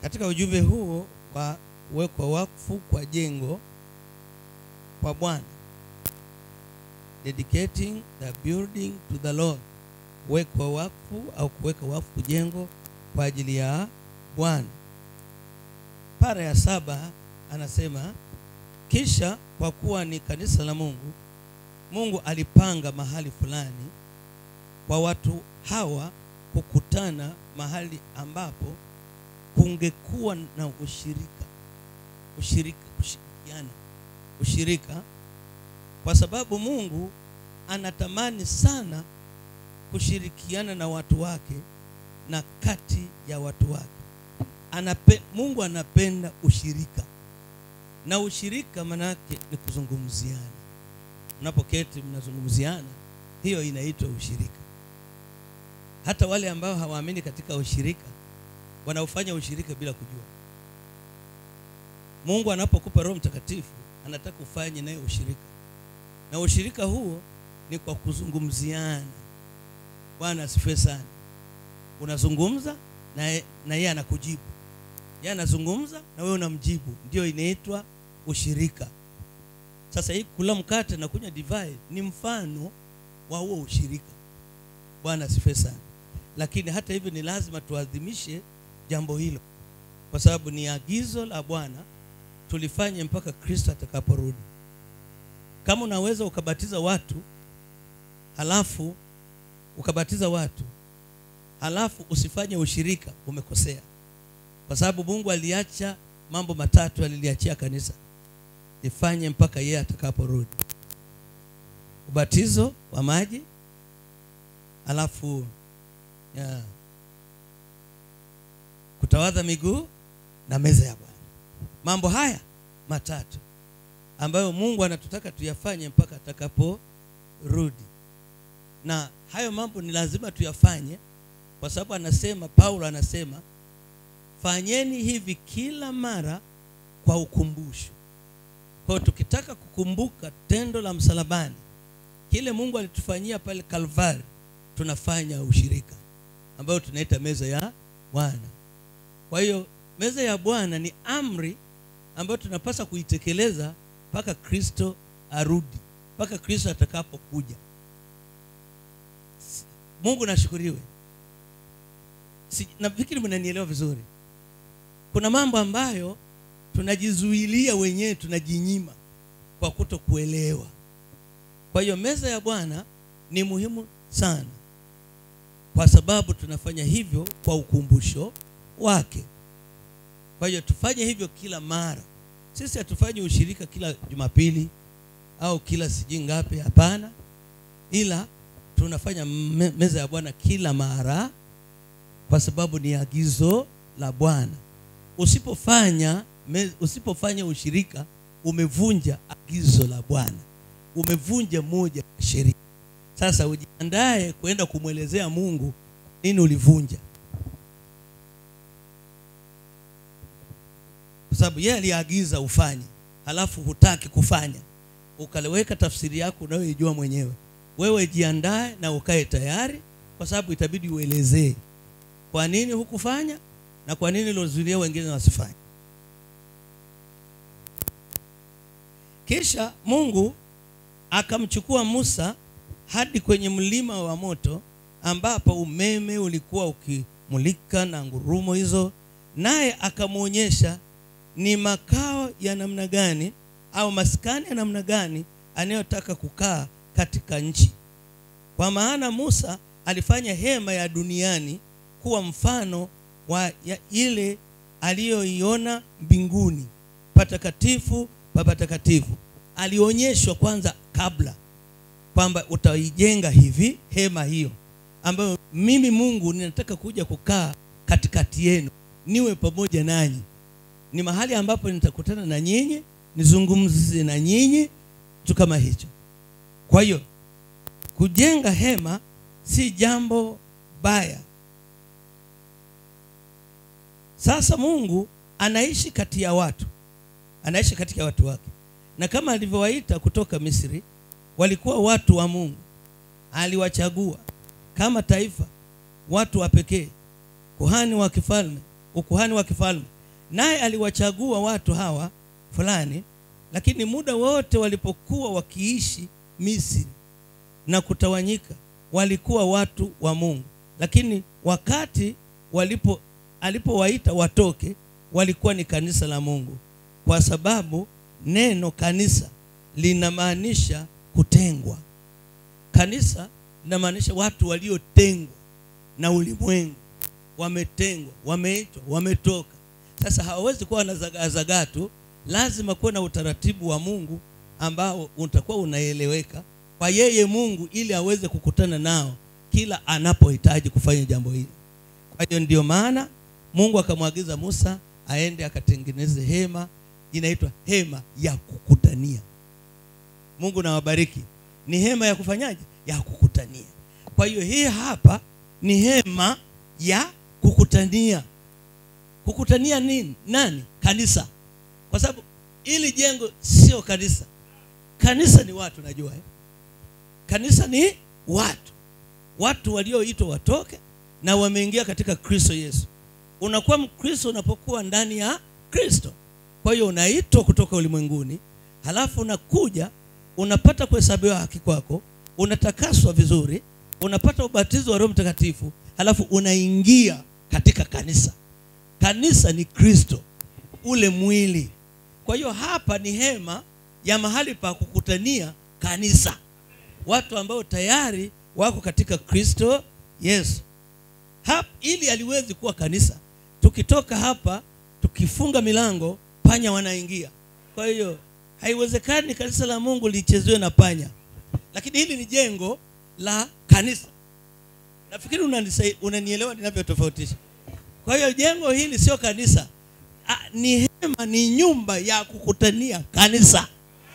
Katika ujumbe huu wa kuwekwa wakfu kwa jengo kwa Bwana, dedicating the building to the Lord, kuwekwa wakfu au kuweka wakfu jengo kwa ajili ya Bwana. Para ya 7 anasema, kisha kwa kuwa ni kanisa la Mungu, Mungu alipanga mahali fulani kwa watu hawa kukutana, mahali ambapo kungekuwa na ushirika, kwa sababu Mungu anatamani sana kushirikiana na watu wake na kati ya watu wake. Mungu anapenda ushirika, na ushirika maana yake ni kuzungumziana. Unapoketi mnazungumziana, hiyo inaitwa ushirika. Hata wale ambao hawaamini katika ushirika wanaofanya ushirika bila kujua. Mungu anapokupa Roho Mtakatifu anataka ufanye naye ushirika, na ushirika huo ni kwa kuzungumziana. Bwana asifiwe sana. Unazungumza na yeye anakujibu, yeye anazungumza na wewe unamjibu, ndio inaitwa ushirika. Sasa hii kula mkate na kunywa divai ni mfano wa huo ushirika. Bwana asifiwe sana. Lakini hata hivyo ni lazima tuadhimishe jambo hilo, kwa sababu ni agizo la Bwana tulifanye mpaka Kristo atakaporudi. Kama unaweza ukabatiza watu halafu usifanye ushirika, umekosea. Kwa sababu Mungu aliacha mambo matatu, aliliachia kanisa ifanye mpaka yeye atakaporudi: ubatizo wa maji, halafu kutawadha miguu na meza ya Bwana. Mambo haya matatu ambayo Mungu anatutaka tuyafanye mpaka atakaporudi. Na hayo mambo ni lazima tuyafanye, kwa sababu anasema, Paulo anasema, fanyeni hivi kila mara kwa ukumbusho. Kwa tukitaka kukumbuka tendo la msalabani, kile Mungu alitufanyia pale Kalvari, tunafanya ushirika ambao tunaita meza ya Bwana. Kwa hiyo meza ya Bwana ni amri ambayo tunapaswa kuitekeleza mpaka Kristo arudi, mpaka Kristo atakapokuja. Mungu nashukuriwe. Nafikiri mnanielewa vizuri. Kuna mambo ambayo tunajizuilia wenyewe, tunajinyima kwa kutokuelewa. Kwa hiyo meza ya Bwana ni muhimu sana, kwa sababu tunafanya hivyo kwa ukumbusho wake. Kwa hiyo tufanye hivyo kila mara. Sisi hatufanye ushirika kila Jumapili au kila sijui ngapi, hapana. Ila tunafanya meza ya Bwana kila mara, kwa sababu ni agizo la Bwana. Usipofanya ushirika, umevunja agizo la Bwana, umevunja moja ya sheria. Sasa ujiandae kwenda kumwelezea Mungu nini ulivunja, kwa sababu yeye aliagiza ufanye, halafu hutaki kufanya, ukaleweka tafsiri yako unayojua mwenyewe. Wewe jiandae na ukae tayari, kwa sababu itabidi uelezee kwa nini hukufanya na kwa nini ulizuilia wengine wasifanye. Kisha Mungu akamchukua Musa hadi kwenye mlima wa moto, ambapo umeme ulikuwa ukimulika na ngurumo hizo, naye akamuonyesha ni makao ya namna gani au maskani ya namna gani anayotaka kukaa katika nchi. Kwa maana Musa alifanya hema ya duniani kuwa mfano wa ile aliyoiona mbinguni, patakatifu pa patakatifu. Alionyeshwa kwanza kabla kwamba utaijenga hivi hema hiyo, ambayo mimi Mungu ninataka kuja kukaa katikati yenu, niwe pamoja nanyi. Ni mahali ambapo nitakutana na nyinyi, nizungumze na nyinyi, kitu kama hicho. Kwa hiyo kujenga hema si jambo baya. Sasa Mungu anaishi kati ya watu, anaishi kati ya watu wake, na kama alivyowaita kutoka Misri, walikuwa watu wa Mungu. Aliwachagua kama taifa, watu wa pekee, kuhani wa kifalme, ukuhani wa kifalme, naye aliwachagua watu hawa fulani, lakini muda wote walipokuwa wakiishi Misri na kutawanyika, walikuwa watu wa Mungu. Lakini wakati alipowaita watoke, walikuwa ni kanisa la Mungu, kwa sababu neno kanisa linamaanisha kutengwa. Kanisa linamaanisha watu waliotengwa na ulimwengu, wametengwa, wameitwa, wametoka. Sasa hawawezi kuwa na zagaa tu, lazima kuwa na utaratibu wa Mungu ambao utakuwa unaeleweka kwa yeye Mungu, ili aweze kukutana nao kila anapohitaji kufanya jambo hili. Kwa hiyo ndio maana Mungu akamwagiza Musa aende akatengeneze hema, inaitwa hema ya kukutania. Mungu na wabariki. Ni hema ya kufanyaje? Ya kukutania. Kwa hiyo hii hapa ni hema ya kukutania. Kukutania nini? Nani? Kanisa. Kwa sababu ili jengo sio kanisa. Kanisa ni watu, najua Kanisa ni watu. Watu walioitwa watoke na wameingia katika Kristo Yesu. Unakuwa Mkristo unapokuwa ndani ya Kristo. Kwa hiyo unaitwa kutoka ulimwenguni, halafu unakuja, unapata kuhesabiwa haki kwako, unatakaswa vizuri, unapata ubatizo wa Roho Mtakatifu, halafu unaingia katika kanisa. Kanisa ni Kristo, ule mwili. Kwa hiyo hapa ni hema ya mahali pa kukutania kanisa. Watu ambao tayari wako katika Kristo Yesu. Hapa ili aliwezi kuwa kanisa, tukitoka hapa tukifunga milango, panya wanaingia. Kwa hiyo haiwezekani kanisa la Mungu lichezewe na panya. Lakini hili ni jengo la kanisa. Nafikiri unanielewa ninavyotofautisha. Kwa hiyo jengo hili sio kanisa. Ni hema, ni nyumba ya kukutania kanisa.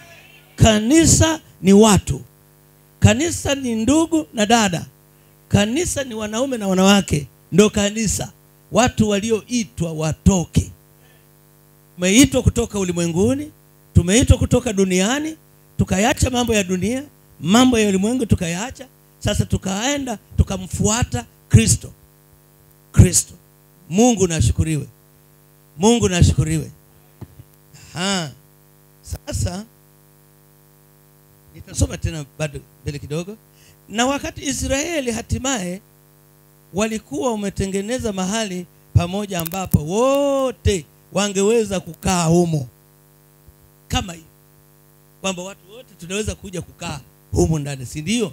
Kanisa ni watu. Kanisa ni ndugu na dada. Kanisa ni wanaume na wanawake. Ndio kanisa. Watu walioitwa watoke. Tumeitwa kutoka ulimwenguni, tumeitwa kutoka duniani, tukayaacha mambo ya dunia, mambo ya ulimwengu tukayaacha. Sasa tukaenda tukamfuata Kristo. Kristo. Mungu na ashukuriwe. Mungu na ashukuriwe. Sasa nitasoma tena bado mbele kidogo. Na wakati Israeli hatimaye walikuwa wametengeneza mahali pamoja ambapo wote wangeweza kukaa humo. Kama hivi kwamba watu wote tunaweza kuja kukaa humo ndani, si ndio?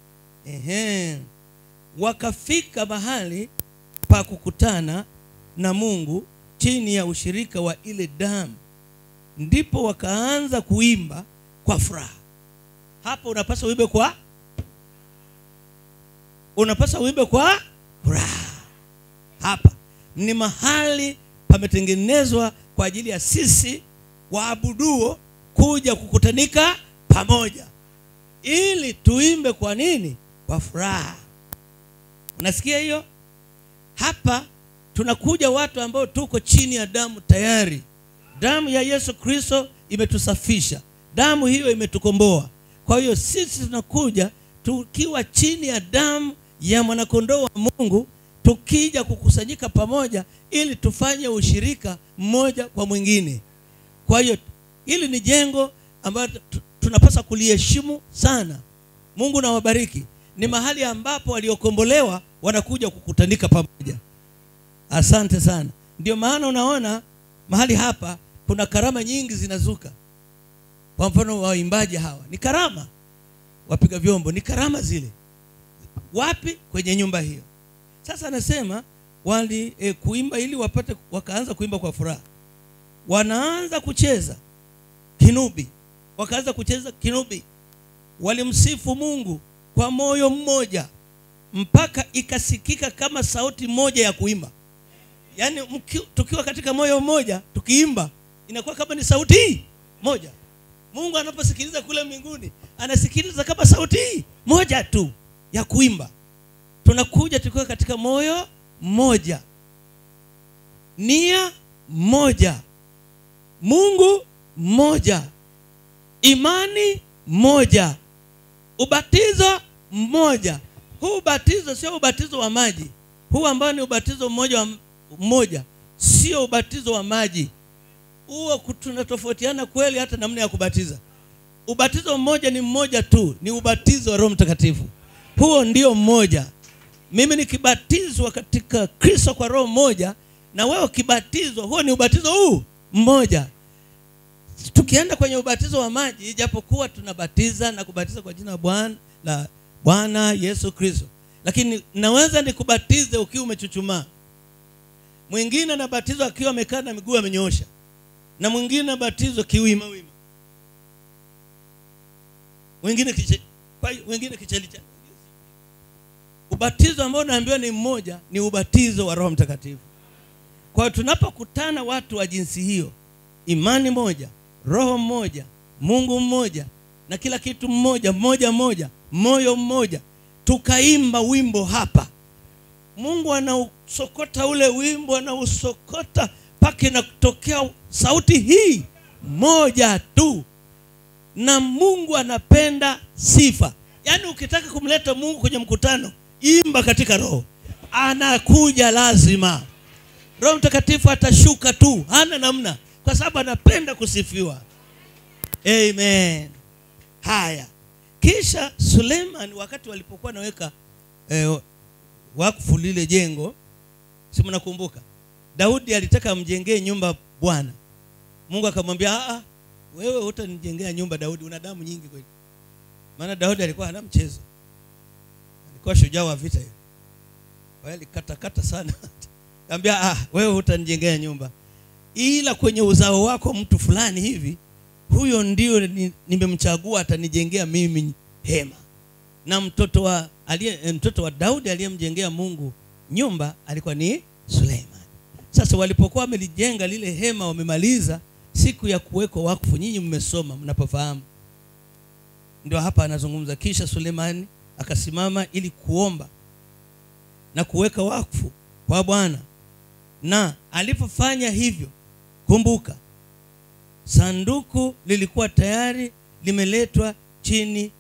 Wakafika mahali pa kukutana na Mungu chini ya ushirika wa ile damu. Ndipo wakaanza kuimba kwa furaha. Hapo unapaswa uimbe kwa furaha. Hapa ni mahali pametengenezwa kwa ajili ya sisi waabuduo kuja kukutanika pamoja, ili tuimbe kwa nini? Kwa furaha. Unasikia hiyo? Hapa tunakuja watu ambao tuko chini ya damu tayari. Damu ya Yesu Kristo imetusafisha. Damu hiyo imetukomboa. Kwa hiyo sisi tunakuja tukiwa chini ya damu ya mwanakondoo wa Mungu, tukija kukusanyika pamoja ili tufanye ushirika mmoja kwa mwingine. Kwa hiyo hili ni jengo ambalo tunapaswa kuliheshimu sana. Mungu na wabariki. Ni mahali ambapo waliokombolewa wanakuja kukutanika pamoja. Asante sana. Ndio maana unaona mahali hapa kuna karama nyingi zinazuka. Kwa mfano waimbaji hawa ni karama, wapiga vyombo ni karama zile. Wapi? Kwenye nyumba hiyo. Sasa anasema kuimba ili wakaanza kuimba kwa furaha. Wanaanza kucheza kinubi. Wakaanza kucheza kinubi. Walimsifu Mungu kwa moyo mmoja, mpaka ikasikika kama sauti moja ya kuimba. Yaani tukiwa katika moyo mmoja tukiimba, inakuwa kama ni sauti moja. Mungu anaposikiliza kule mbinguni, anasikiliza kama sauti moja tu ya kuimba. Tunakuja tukiwa katika moyo mmoja, nia moja, Mungu mmoja, imani moja, ubatizo mmoja. Huu ubatizo sio ubatizo wa maji. Huu ambao ni ubatizo mmoja, sio ubatizo wa maji. Huo tunatofautiana kweli hata namna ya kubatiza. Ubatizo mmoja ni mmoja tu, ni ubatizo wa Roho Mtakatifu. Huo ndio mmoja. Mimi nikibatizwa katika Kristo kwa Roho mmoja, na wewe ukibatizwa, huo ni ubatizo huu mmoja. Tukienda kwenye ubatizo wa maji, ijapokuwa tunabatiza na kubatiza kwa jina la Bwana Yesu Kristo, lakini naweza nikubatize ukiwa umechuchumaa. Mwingine anabatizwa akiwa amekaa na miguu amenyoosha, na mwingine anabatizwa kiwima wima, wengine kicheli. Ubatizo ambao naambiwa ni mmoja ni ubatizo wa Roho Mtakatifu. Kwa hiyo tunapokutana watu wa jinsi hiyo, imani moja, roho mmoja, Mungu mmoja, na kila kitu mmoja, moyo mmoja, tukaimba wimbo hapa, Mungu anausokota ule wimbo, anausokota paka inatokea sauti hii moja tu. Na Mungu anapenda sifa. Yaani ukitaka kumleta Mungu kwenye mkutano, imba katika roho, anakuja lazima. Roho Mtakatifu atashuka tu, hana namna, kwa sababu anapenda kusifiwa. Amen. Haya, kisha Suleiman wakati walipokuwa naweka wakfu lile jengo, si mnakumbuka, Daudi alitaka amjengee nyumba Bwana. Mungu akamwambia, wewe hutanijengea nyumba Daudi, una damu nyingi kweli. Maana Daudi alikuwa hana mchezo, alikuwa shujaa wa vita hiyo. Kwa hiyo alikata sana. Akamwambia, wewe hutanijengea nyumba, ila kwenye uzao wako mtu fulani hivi, huyo ndio nimemchagua, atanijengea mimi hema. Na mtoto wa Daudi aliyemjengea Mungu nyumba alikuwa ni Suleiman. Sasa walipokuwa wamelijenga lile hema, wamemaliza, siku ya kuwekwa wakfu, nyinyi mmesoma, mnapofahamu, ndio hapa anazungumza. Kisha Suleiman akasimama ili kuomba na kuweka wakfu kwa Bwana. Na alipofanya hivyo, kumbuka, sanduku lilikuwa tayari limeletwa chini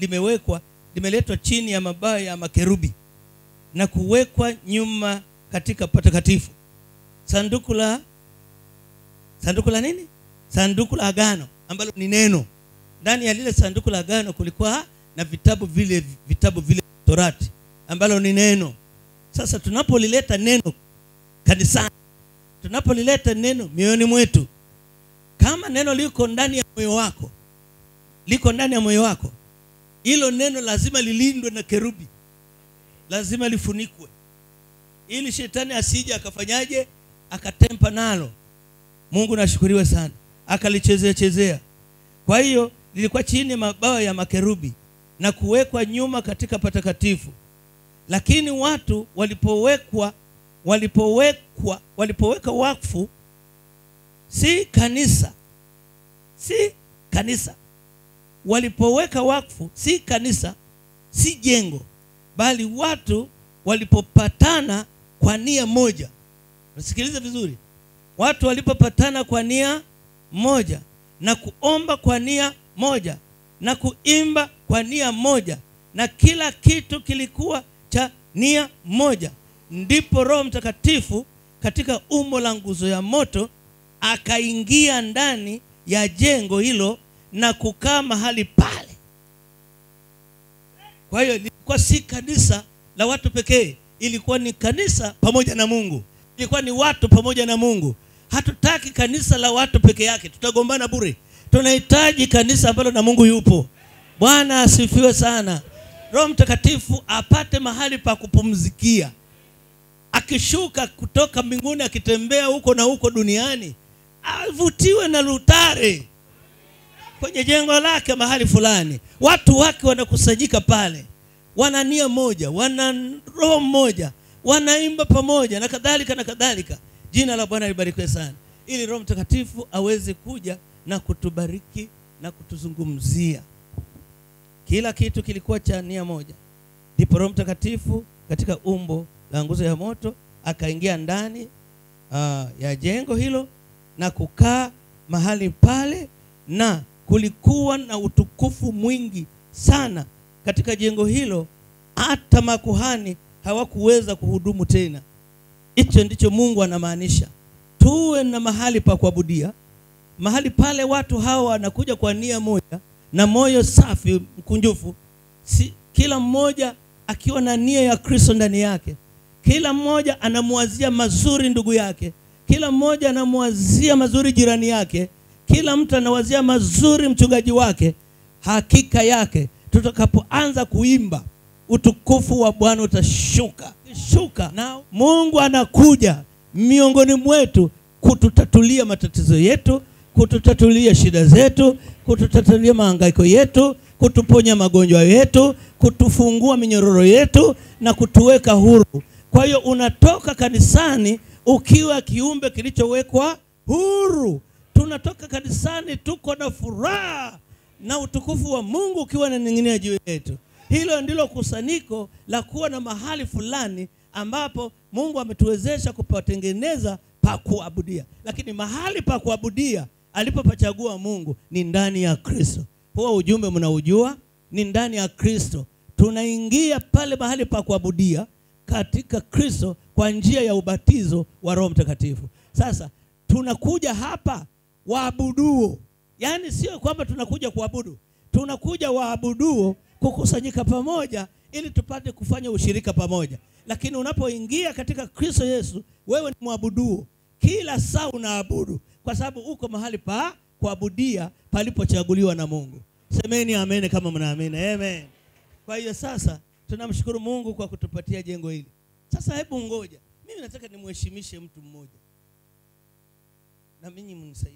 ya mabawa ya makerubi na kuwekwa nyuma katika patakatifu. Sanduku la nini? Sanduku la agano, ambalo ni neno. Ndani ya lile sanduku la agano kulikuwa na vitabu vile Torati, ambalo ni neno. Sasa tunapolileta neno kanisani, tunapolileta neno mioyoni mwetu, kama neno liko ndani ya moyo wako, hilo neno lazima lilindwe na kerubi, lazima lifunikwe, ili shetani asije akafanyaje, akatempa nalo. Mungu nashukuriwe sana, akalichezea. Kwa hiyo lilikuwa chini ya mabawa ya makerubi na kuwekwa nyuma katika patakatifu. Lakini watu walipoweka wakfu, si kanisa, walipoweka wakfu si kanisa, si jengo, bali watu walipopatana kwa nia moja. Nasikiliza vizuri. Watu walipopatana kwa nia moja, na kuomba kwa nia moja, na kuimba kwa nia moja, na kila kitu kilikuwa cha nia moja, ndipo Roho Mtakatifu katika umbo la nguzo ya moto akaingia ndani ya jengo hilo na kukaa mahali pale. Kwa hiyo ilikuwa si kanisa la watu pekee, ilikuwa ni kanisa pamoja na Mungu. Ilikuwa ni watu pamoja na Mungu. Hatutaki kanisa la watu peke yake, tutagombana bure. Tunahitaji kanisa ambalo na Mungu yupo. Bwana asifiwe sana. Roho Mtakatifu apate mahali pa kupumzikia. Akishuka kutoka mbinguni, akitembea huko na huko duniani, avutiwe na lutare kwenye jengo lake mahali fulani. Watu wake wanakusanyika pale, wana nia moja, wana roho moja, wanaimba pamoja na kadhalika. Jina la Bwana libarikiwe sana. Ili Roho Mtakatifu aweze kuja na kutubariki na kutuzungumzia. Kila kitu kilikuwa cha nia moja. Ndipo Roho Mtakatifu katika umbo la nguzo ya moto akaingia ndani ya jengo hilo na kukaa mahali pale, na kulikuwa na utukufu mwingi sana katika jengo hilo, hata makuhani hawakuweza kuhudumu tena. Hicho ndicho Mungu anamaanisha. tuwe na mahali pa kuabudia. Mahali pale watu hawa wanakuja kwa nia moja na moyo safi mkunjufu, kila mmoja akiwa na nia ya Kristo ndani yake. Kila mmoja anamwazia mazuri ndugu yake, kila mmoja anamwazia mazuri jirani yake, kila mtu anawazia mazuri mchungaji wake. Hakika yake tutakapoanza kuimba, utukufu wa Bwana utashuka. Na Mungu anakuja miongoni mwetu kututatulia matatizo yetu, kututatulia shida zetu, kututatulia mahangaiko yetu, kutuponya magonjwa yetu, kutufungua minyororo yetu na kutuweka huru. Kwa hiyo unatoka kanisani ukiwa kiumbe kilichowekwa huru. Tunatoka kanisani tuko na furaha na utukufu wa Mungu ukiwa unaning'inia juu yetu. Hilo ndilo kusanyiko la kuwa na mahali fulani ambapo Mungu ametuwezesha kupatengeneza pa kuabudia. Lakini mahali pa kuabudia alipopachagua Mungu ni ndani ya Kristo. Huo ujumbe mnaujua, ni ndani ya Kristo. Tunaingia pale mahali pa kuabudia katika Kristo kwa njia ya ubatizo wa Roho Mtakatifu. Sasa tunakuja hapa waabuduo. Yaani sio kwamba tunakuja kuabudu. Tunakuja waabuduo kukusanyika pamoja ili tupate kufanya ushirika pamoja. Lakini unapoingia katika Kristo Yesu, wewe ni mwabuduo. Kila saa unaabudu kwa sababu uko mahali pa kuabudia palipochaguliwa na Mungu. Semeni amen kama mnaamini. Amen. Kwa hiyo sasa tunamshukuru Mungu kwa kutupatia jengo hili. Sasa hebu ngoja. Mimi nataka nimheshimishe mtu mmoja. Na mimi mnisaidie.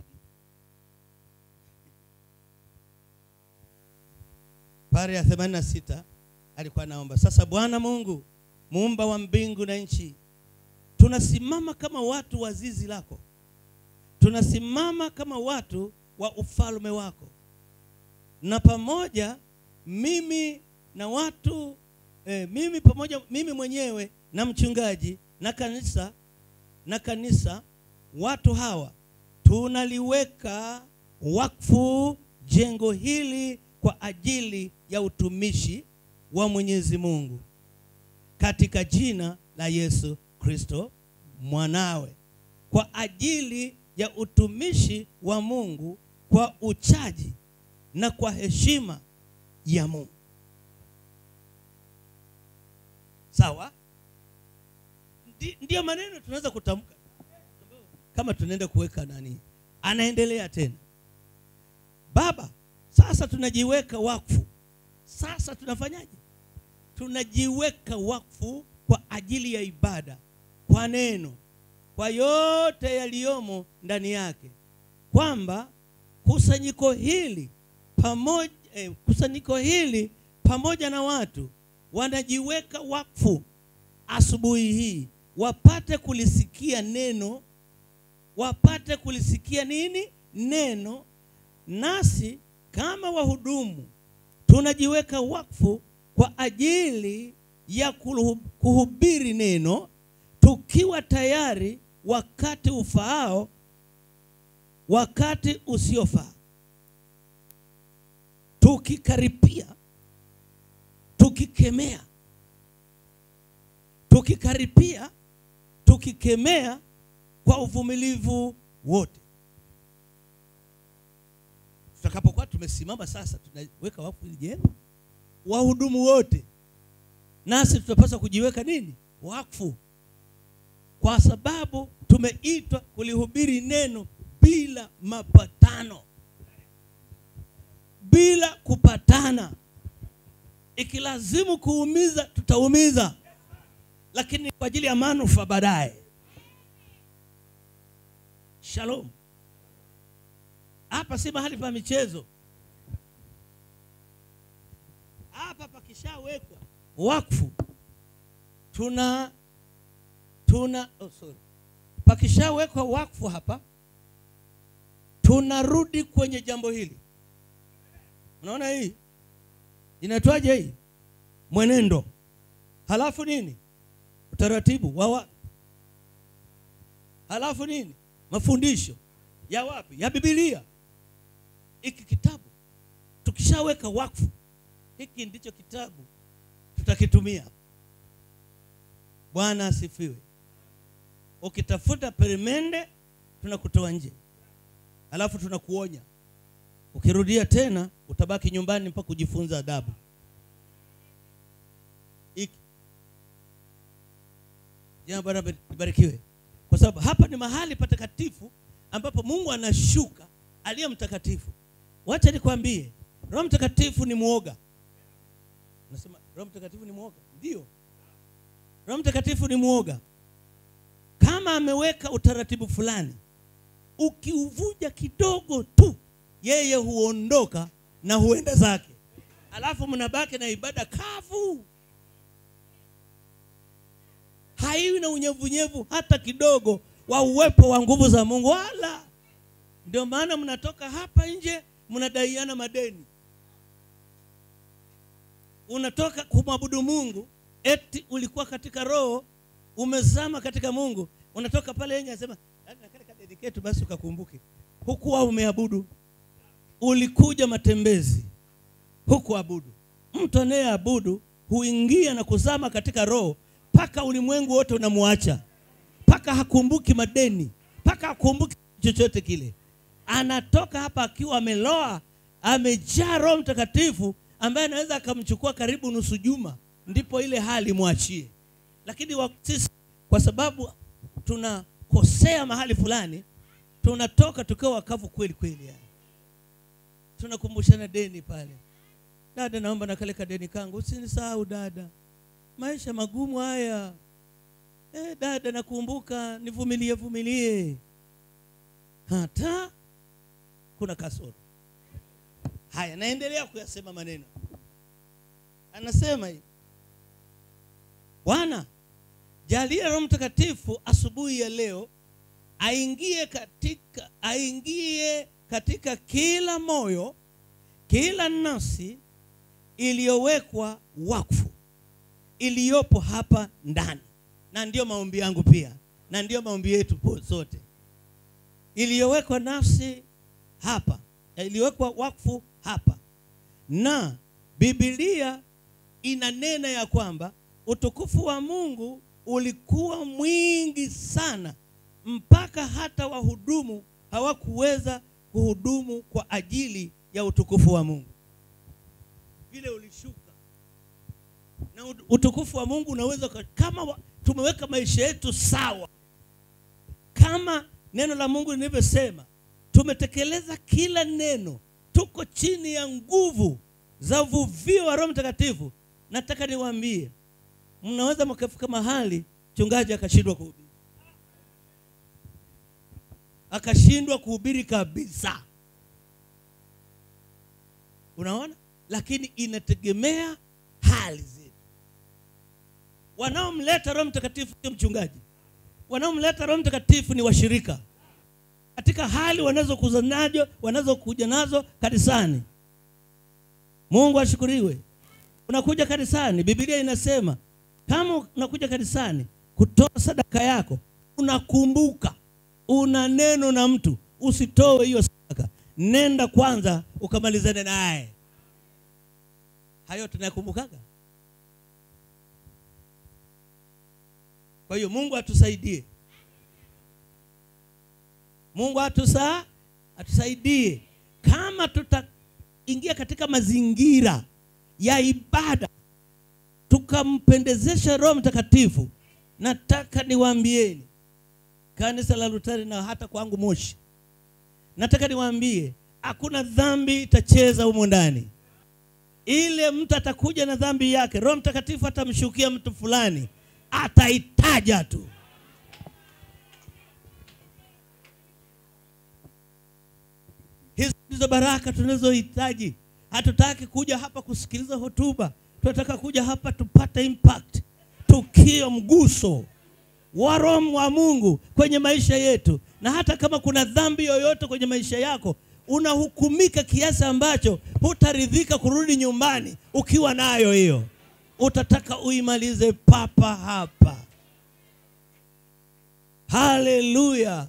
Pare ya 86 alikuwa naomba. Sasa Bwana Mungu, muumba wa mbingu na nchi, tunasimama kama watu wa zizi lako. Tunasimama kama watu wa ufalme wako. Na pamoja mimi na watu mimi mwenyewe na mchungaji na kanisa watu hawa tunaliweka wakfu jengo hili kwa ajili ya utumishi wa Mwenyezi Mungu katika jina la Yesu Kristo mwanawe, kwa ajili ya utumishi wa Mungu kwa uchaji na kwa heshima ya Mungu. Sawa? Ndio maneno tunaweza kutamka kama tunaenda kuweka nani. Anaendelea tena. Baba, sasa tunajiweka wakfu. Sasa tunafanyaje? Tunajiweka wakfu kwa ajili ya ibada, kwa neno, kwa yote yaliyomo ndani yake, kwamba kusanyiko hili pamoja na watu wanajiweka wakfu asubuhi hii, wapate kulisikia neno, wapate kulisikia nini? Neno. Nasi kama wahudumu tunajiweka wakfu kwa ajili ya kuhubiri neno, tukiwa tayari wakati ufaao, wakati usiofaa, tukikaripia, tukikemea kwa uvumilivu wote. Tutakapokuwa tumesimama sasa, tunaweka wakfu ili jengo, wahudumu wote nasi tutapaswa kujiweka nini? Wakfu. Kwa sababu tumeitwa kulihubiri neno bila mapatano, bila kupatana. Ikilazimu kuumiza, tutaumiza, lakini kwa ajili ya manufaa baadaye. Shalom. Hapa si mahali pa michezo. Hapa pakishawekwa wakfu, pakishawekwa wakfu hapa, tunarudi kwenye jambo hili. Unaona hii inaitwaje hii? Mwenendo. Halafu nini? Utaratibu wa halafu nini? Mafundisho ya wapi? Ya Biblia. Hiki kitabu tukishaweka wakfu, hiki ndicho kitabu tutakitumia. Bwana asifiwe. Ukitafuta peremende tunakutoa nje. Alafu tunakuonya. Ukirudia tena utabaki nyumbani mpaka kujifunza adabu. Jina Bwana libarikiwe. Kwa sababu hapa ni mahali patakatifu ambapo Mungu anashuka aliye mtakatifu. Wacha nikwambie, Roho Mtakatifu ni muoga. Nasema Roho Mtakatifu ni muoga? Ndio. Roho Mtakatifu ni muoga. Kama ameweka utaratibu fulani, ukiuvuja kidogo tu, yeye huondoka na huenda zake. Alafu mnabaki na ibada kavu. Haiwi na unyevunyevu hata kidogo wa uwepo wa nguvu za Mungu wala. Ndio maana mnatoka hapa nje mnadaiana madeni. Unatoka kumwabudu Mungu, eti ulikuwa katika roho, umezama katika Mungu. Unatoka pale nje unasema, "Nataka dedicate basi ukakumbuke." Hukuwa umeabudu. Ulikuja matembezi. Hukuabudu. Mtu anayeabudu huingia na kuzama katika roho paka ulimwengu wote unamuacha. Paka hakumbuki madeni, paka hakumbuki chochote kile. Anatoka hapa akiwa ameloa, amejaa Roho Mtakatifu ambaye anaweza akamchukua karibu nusu juma, ndipo ile hali muachie. Lakini sisi kwa sababu tunakosea mahali fulani, tunatoka tukiwa wakavu kweli kweli yani. Tunakumbushana deni pale. Dada, naomba nakaleka deni kangu, usinisahau dada. Maisha magumu haya. Dada, nakumbuka, nivumilie. Hata kuna kasoro. Haya, naendelea kuyasema maneno. Anasema hivi, Bwana, jalia Roho Mtakatifu asubuhi ya leo aingie katika kila moyo, kila nafsi iliyowekwa wakfu, iliyopo hapa ndani. Na ndio maombi yangu pia, na ndio maombi yetu sote. Iliyowekwa nafsi hapa, iliyowekwa wakfu hapa. Na Biblia inanena ya kwamba utukufu wa Mungu ulikuwa mwingi sana mpaka hata wahudumu hawakuweza kuhudumu kwa ajili ya utukufu wa Mungu. Vile ulishuka. Na utukufu wa Mungu unaweza, kama tumeweka maisha yetu sawa, kama neno la Mungu linavyosema, tumetekeleza kila neno, tuko chini ya nguvu za uvuvio wa Roho Mtakatifu. Nataka niwaambie, mnaweza mkafika mahali mchungaji akashindwa kuhubiri. Akashindwa kuhubiri kabisa. Unaona? Lakini inategemea hali zetu. Wanaomleta Roho Mtakatifu sio mchungaji. Wanaomleta Roho Mtakatifu ni washirika. Katika hali wanazokuja nazo kanisani. Mungu ashukuriwe. Unakuja kanisani, Biblia inasema kama unakuja kanisani kutoa sadaka yako, unakumbuka una neno na mtu, usitoe hiyo sadaka. Nenda kwanza ukamalizane naye. Hayo tunayakumbukaga. Kwa hiyo Mungu atusaidie. Mungu atusaidie. Kama tutaingia katika mazingira ya ibada, tukampendezesha Roho Mtakatifu, nataka niwaambieni, kanisa la Lutari na hata kwangu Moshi, nataka niwaambie, hakuna dhambi itacheza humo ndani. Ile mtu atakuja na dhambi yake, Roho Mtakatifu atamshukia mtu fulani, ataitaja tu. Hizo ndizo baraka tunazohitaji. Hatutaki kuja hapa kusikiliza hotuba. Tunataka kuja hapa tupate impact, tukio, mguso wa Roho wa Mungu kwenye maisha yetu. Na hata kama kuna dhambi yoyote kwenye maisha yako, unahukumika kiasi ambacho hutaridhika kurudi nyumbani ukiwa nayo hiyo. Utataka uimalize papa hapa. Haleluya.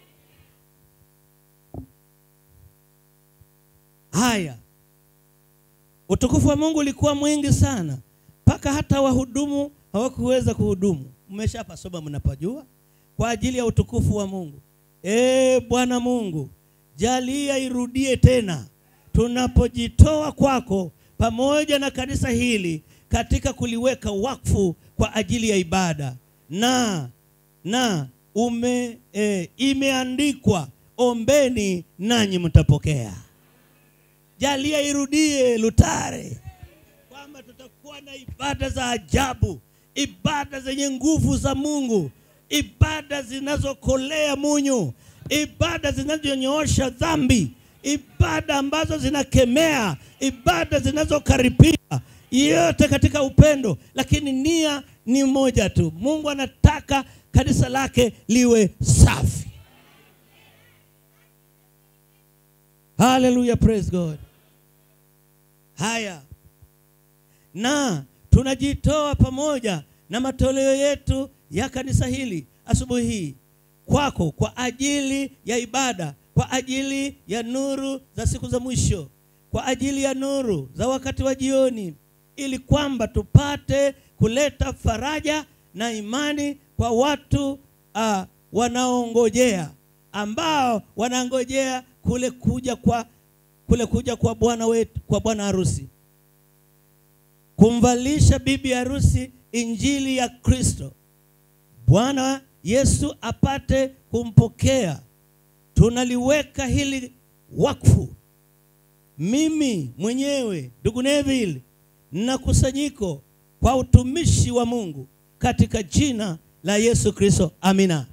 Haya. Utukufu wa Mungu ulikuwa mwingi sana mpaka hata wahudumu hawakuweza kuhudumu. Mmeshapasoma, mnapajua. Kwa ajili ya utukufu wa Mungu. Bwana Mungu, jalia irudie tena tunapojitoa kwako pamoja na kanisa hili katika kuliweka wakfu kwa ajili ya ibada. Na imeandikwa, ombeni nanyi mtapokea. Jalia irudie Lutare, kwamba tutakuwa na ibada za ajabu, ibada zenye nguvu za Mungu, ibada zinazokolea munyu, ibada zinazonyoosha dhambi, ibada ambazo zinakemea, ibada zinazokaripia, yote katika upendo. Lakini nia ni moja tu. Mungu anataka kanisa lake liwe safi. Hallelujah, praise God. Haya, na tunajitoa pamoja na matoleo yetu ya kanisa hili asubuhi hii kwako, kwa ajili ya ibada, kwa ajili ya nuru za siku za mwisho, kwa ajili ya nuru za wakati wa jioni, ili kwamba tupate kuleta faraja na imani kwa watu wanaongojea, ambao wanangojea kule kuja kwa Bwana wetu, kwa bwana harusi, kumvalisha bibi harusi injili ya Kristo, Bwana Yesu apate kumpokea. Tunaliweka hili wakfu, mimi mwenyewe, ndugu Neville, na kusanyiko, kwa utumishi wa Mungu, katika jina la Yesu Kristo, amina.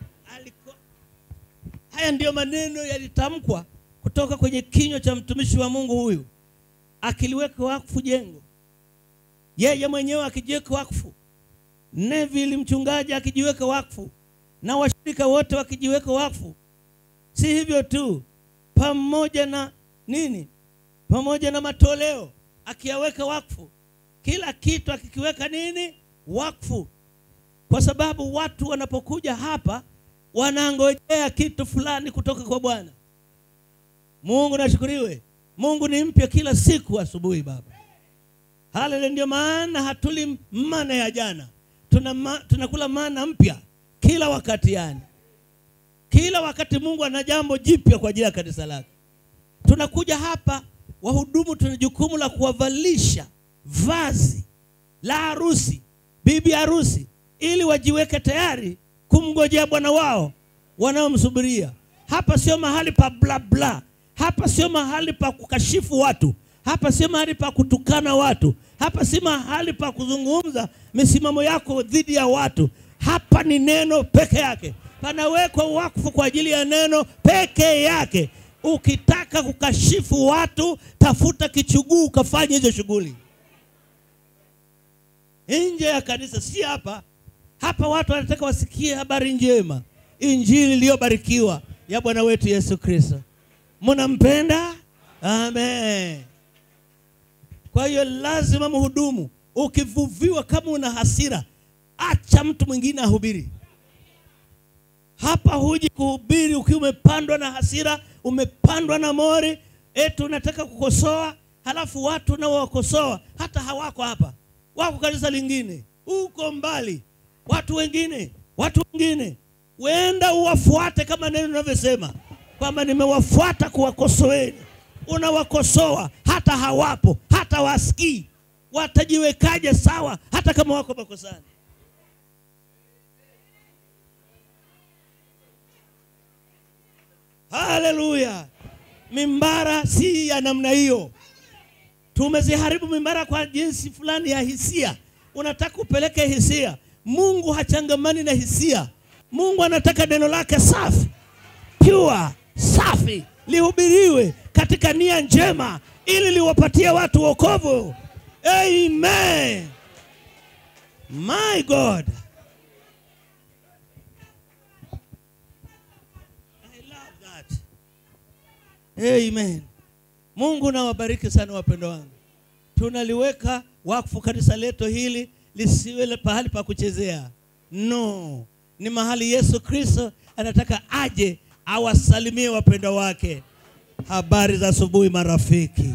Haya ndiyo maneno yalitamkwa kutoka kwenye kinywa cha mtumishi wa Mungu huyu, akiliweka wakfu jengo, yeye mwenyewe akijiweka wakfu, Neville mchungaji akijiweka wakfu, na washirika wote wakijiweka wakfu. Si hivyo tu, pamoja na nini? Pamoja na matoleo akiyaweka wakfu. Kila kitu akikiweka nini? Wakfu. Kwa sababu watu wanapokuja hapa wanangojea kitu fulani kutoka kwa Bwana. Mungu nashukuriwe. Mungu ni mpya kila siku asubuhi, Baba. Haleluya. Ndio maana hatuli mana ya jana. Tunakula mana mpya kila wakati yani. Kila wakati Mungu ana jambo jipya kwa ajili ya kanisa lake. Tunakuja hapa, wahudumu tuna jukumu la kuwavalisha vazi la harusi, bibi harusi, ili wajiweke tayari kumngojea bwana wao wanaomsubiria. Hapa sio mahali pa bla bla. Hapa sio mahali pa kukashifu watu. Hapa sio mahali pa kutukana watu. Hapa si mahali pa kuzungumza misimamo yako dhidi ya watu. Hapa ni neno peke yake. Panawekwa wakfu kwa ajili ya neno peke yake. Ukitaka kukashifu watu, tafuta kichuguu ukafanye hizo shughuli nje ya kanisa, si hapa. Hapa watu wanataka wasikie habari njema, injili iliyobarikiwa ya Bwana wetu Yesu Kristo. Mnampenda? Amen. Kwa hiyo lazima mhudumu, ukivuviwa kama una hasira, acha mtu mwingine ahubiri. Hapa huji kuhubiri ukiwa umepandwa na hasira, umepandwa na mori, unataka kukosoa, halafu watu nao wakosoa, hata hawako hapa. Wako kanisa lingine, uko mbali. Watu wengine, wenda uwafuate kama neno linavyosema, kwamba nimewafuata kuwakosoeni. Unawakosoa, hata hawapo, hata wasikii. Watajiwekaje sawa hata kama wako makosani? Haleluya. Mimbara si ya namna hiyo. Tumeziharibu mimbara kwa jinsi fulani ya hisia. Unataka upeleke hisia. Mungu hachangamani na hisia. Mungu anataka neno lake safi, pure, safi, lihubiriwe katika nia njema, ili liwapatie watu wokovu. Amen. My God. I love that. Amen. Mungu na wabariki sana wapendwa wangu. Tunaliweka wakfu kanisa letu hili, lisiwe pahali pa kuchezea. No. Ni mahali Yesu Kristo anataka aje awasalimie wapendwa wake. Habari za asubuhi marafiki.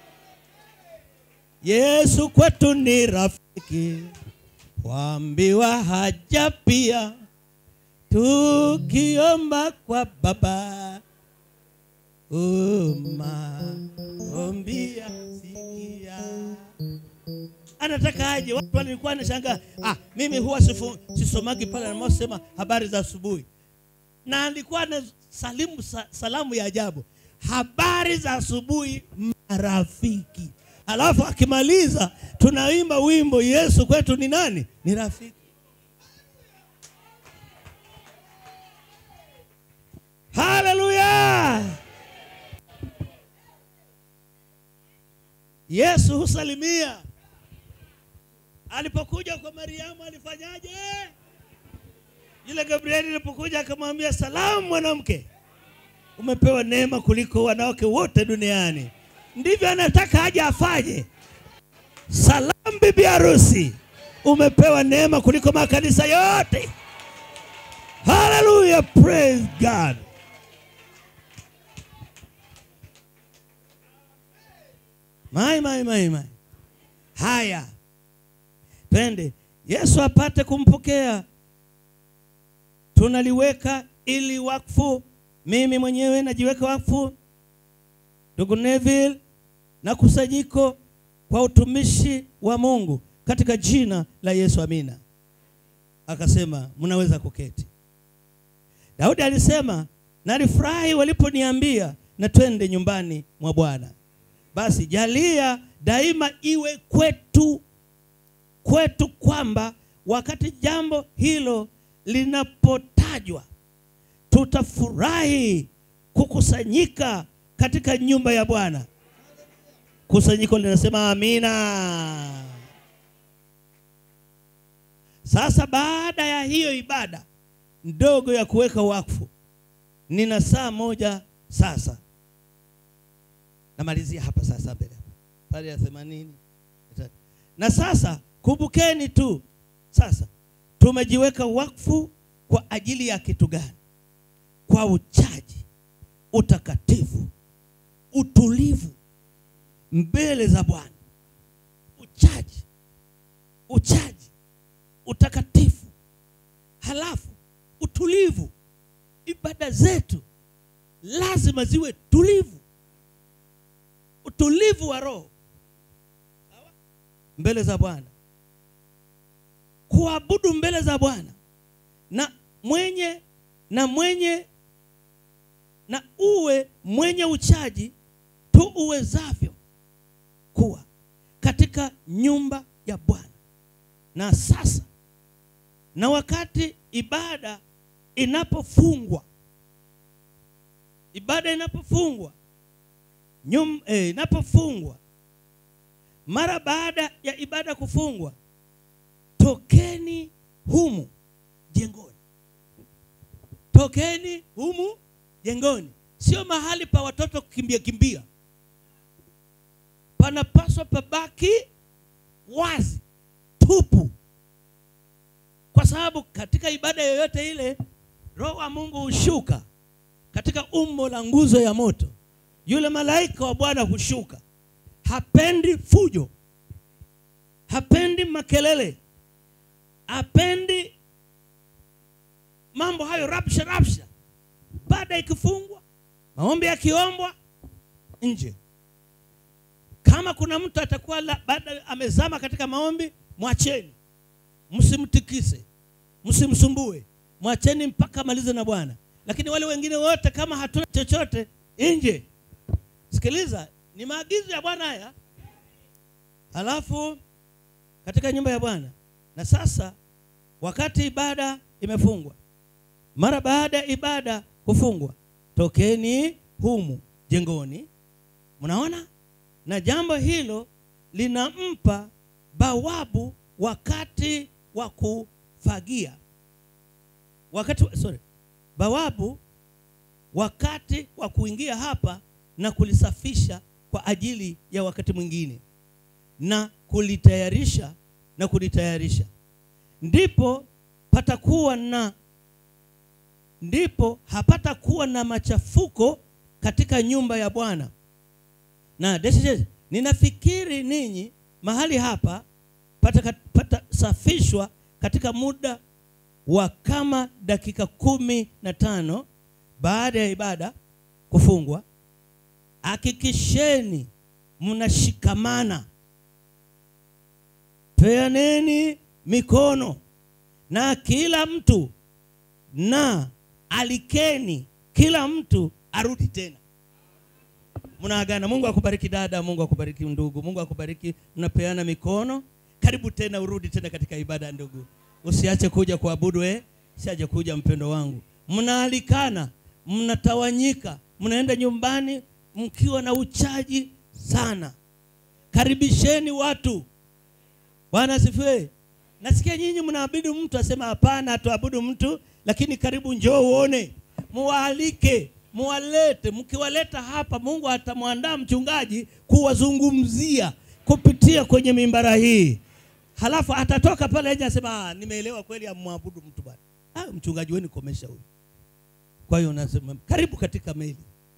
Yesu kwetu ni rafiki, waambiwa haja pia. tukiomba kwa Baba, maombi yasikia. Anataka aje? Watu walikuwa wanashangaa, mimi huwa sisomagi pale anamosema habari za asubuhi. Na alikuwa na salamu ya ajabu. Habari za asubuhi marafiki. Alafu akimaliza tunaimba wimbo, Yesu kwetu ni nani? Ni rafiki. Haleluya! Yesu husalimia. Alipokuja kwa Mariamu alifanyaje? Yule Gabrieli alipokuja akamwambia, salamu mwanamke, umepewa neema kuliko wanawake wote duniani. Ndivyo anataka aje afanye. Salamu bibi harusi, umepewa neema kuliko makanisa yote. Hallelujah, praise God. My. Haya, twende. Yesu apate kumpokea. Tunaliweka ili wakfu. Mimi mwenyewe najiweka wakfu, ndugu Neville, na kusanyiko kwa utumishi wa Mungu katika jina la Yesu, amina. Akasema mnaweza kuketi. Daudi alisema, nalifurahi waliponiambia na twende nyumbani mwa Bwana. Basi jalia daima iwe kwetu kwamba wakati jambo hilo linapotajwa tutafurahi kukusanyika katika nyumba ya Bwana. Kusanyiko linasema amina. Sasa baada ya hiyo ibada ndogo ya kuweka wakfu, nina saa moja sasa. Namalizia hapa sasa mbele. Pale ya 80. Na sasa kumbukeni tu, sasa tumejiweka wakfu kwa ajili ya kitu gani? Kwa uchaji, utakatifu, utulivu mbele za Bwana. Uchaji, utakatifu, halafu utulivu. Ibada zetu lazima ziwe tulivu. Utulivu wa roho mbele za Bwana. Kuabudu mbele za Bwana na uwe mwenye uchaji tu uwezavyo kuwa katika nyumba ya Bwana. Na sasa, na wakati ibada inapofungwa, mara baada ya ibada kufungwa, tokeni humu jengoni. Sio mahali pa watoto kimbia. Panapaswa pabaki wazi, tupu. Kwa sababu katika ibada yoyote ile, Roho wa Mungu hushuka katika umbo la nguzo ya moto. Yule malaika wa Bwana hushuka. Hapendi fujo, hapendi makelele, hapendi mambo hayo rapsha. Baada ikifungwa, maombi yakiombwa, nje. Kama kuna mtu atakuwa baada amezama katika maombi, mwacheni. Msimtikise, msimsumbue. Mwacheni mpaka malize na Bwana. Lakini wale wengine wote kama hatuna chochote, nje. Sikiliza, ni maagizo ya Bwana haya. Halafu katika nyumba ya Bwana. Na sasa wakati ibada imefungwa, mara baada ya ibada kufungwa, tokeni humu jengoni. Mnaona? Na jambo hilo linampa bawabu wakati wa kufagia. Bawabu wakati wa kuingia hapa na kulisafisha kwa ajili ya wakati mwingine na kulitayarisha. Ndipo hapatakuwa na machafuko katika nyumba ya Bwana. Na ninafikiri ninyi mahali hapa patasafishwa katika muda wa kama dakika 15 baada ya ibada kufungwa, hakikisheni mnashikamana, peaneni mikono na kila mtu, na alikeni kila mtu arudi tena. Mnaagana. Mungu akubariki dada, Mungu akubariki ndugu, Mungu akubariki. Mnapeana mikono, karibu tena, urudi tena katika ibada ndugu. Usiache kuja kuabudu usiache kuja mpendo wangu. Mnaalikana, mnatawanyika, mnaenda nyumbani mkiwa na uchaji sana. Karibisheni watu. Bwana asifiwe. Nasikia nyinyi mnaabudu mtu, asema hapana hatuabudu mtu, lakini karibu njoo uone. Mualike, muwalete. Mkiwaleta hapa, Mungu atamwandaa mchungaji kuwazungumzia kupitia kwenye mimbara hii. Halafu atatoka pale nje asema nimeelewa kweli amwabudu mtu bwana. Mchungaji wenu komesha huyu. Kwa hiyo unasema karibu katika meli.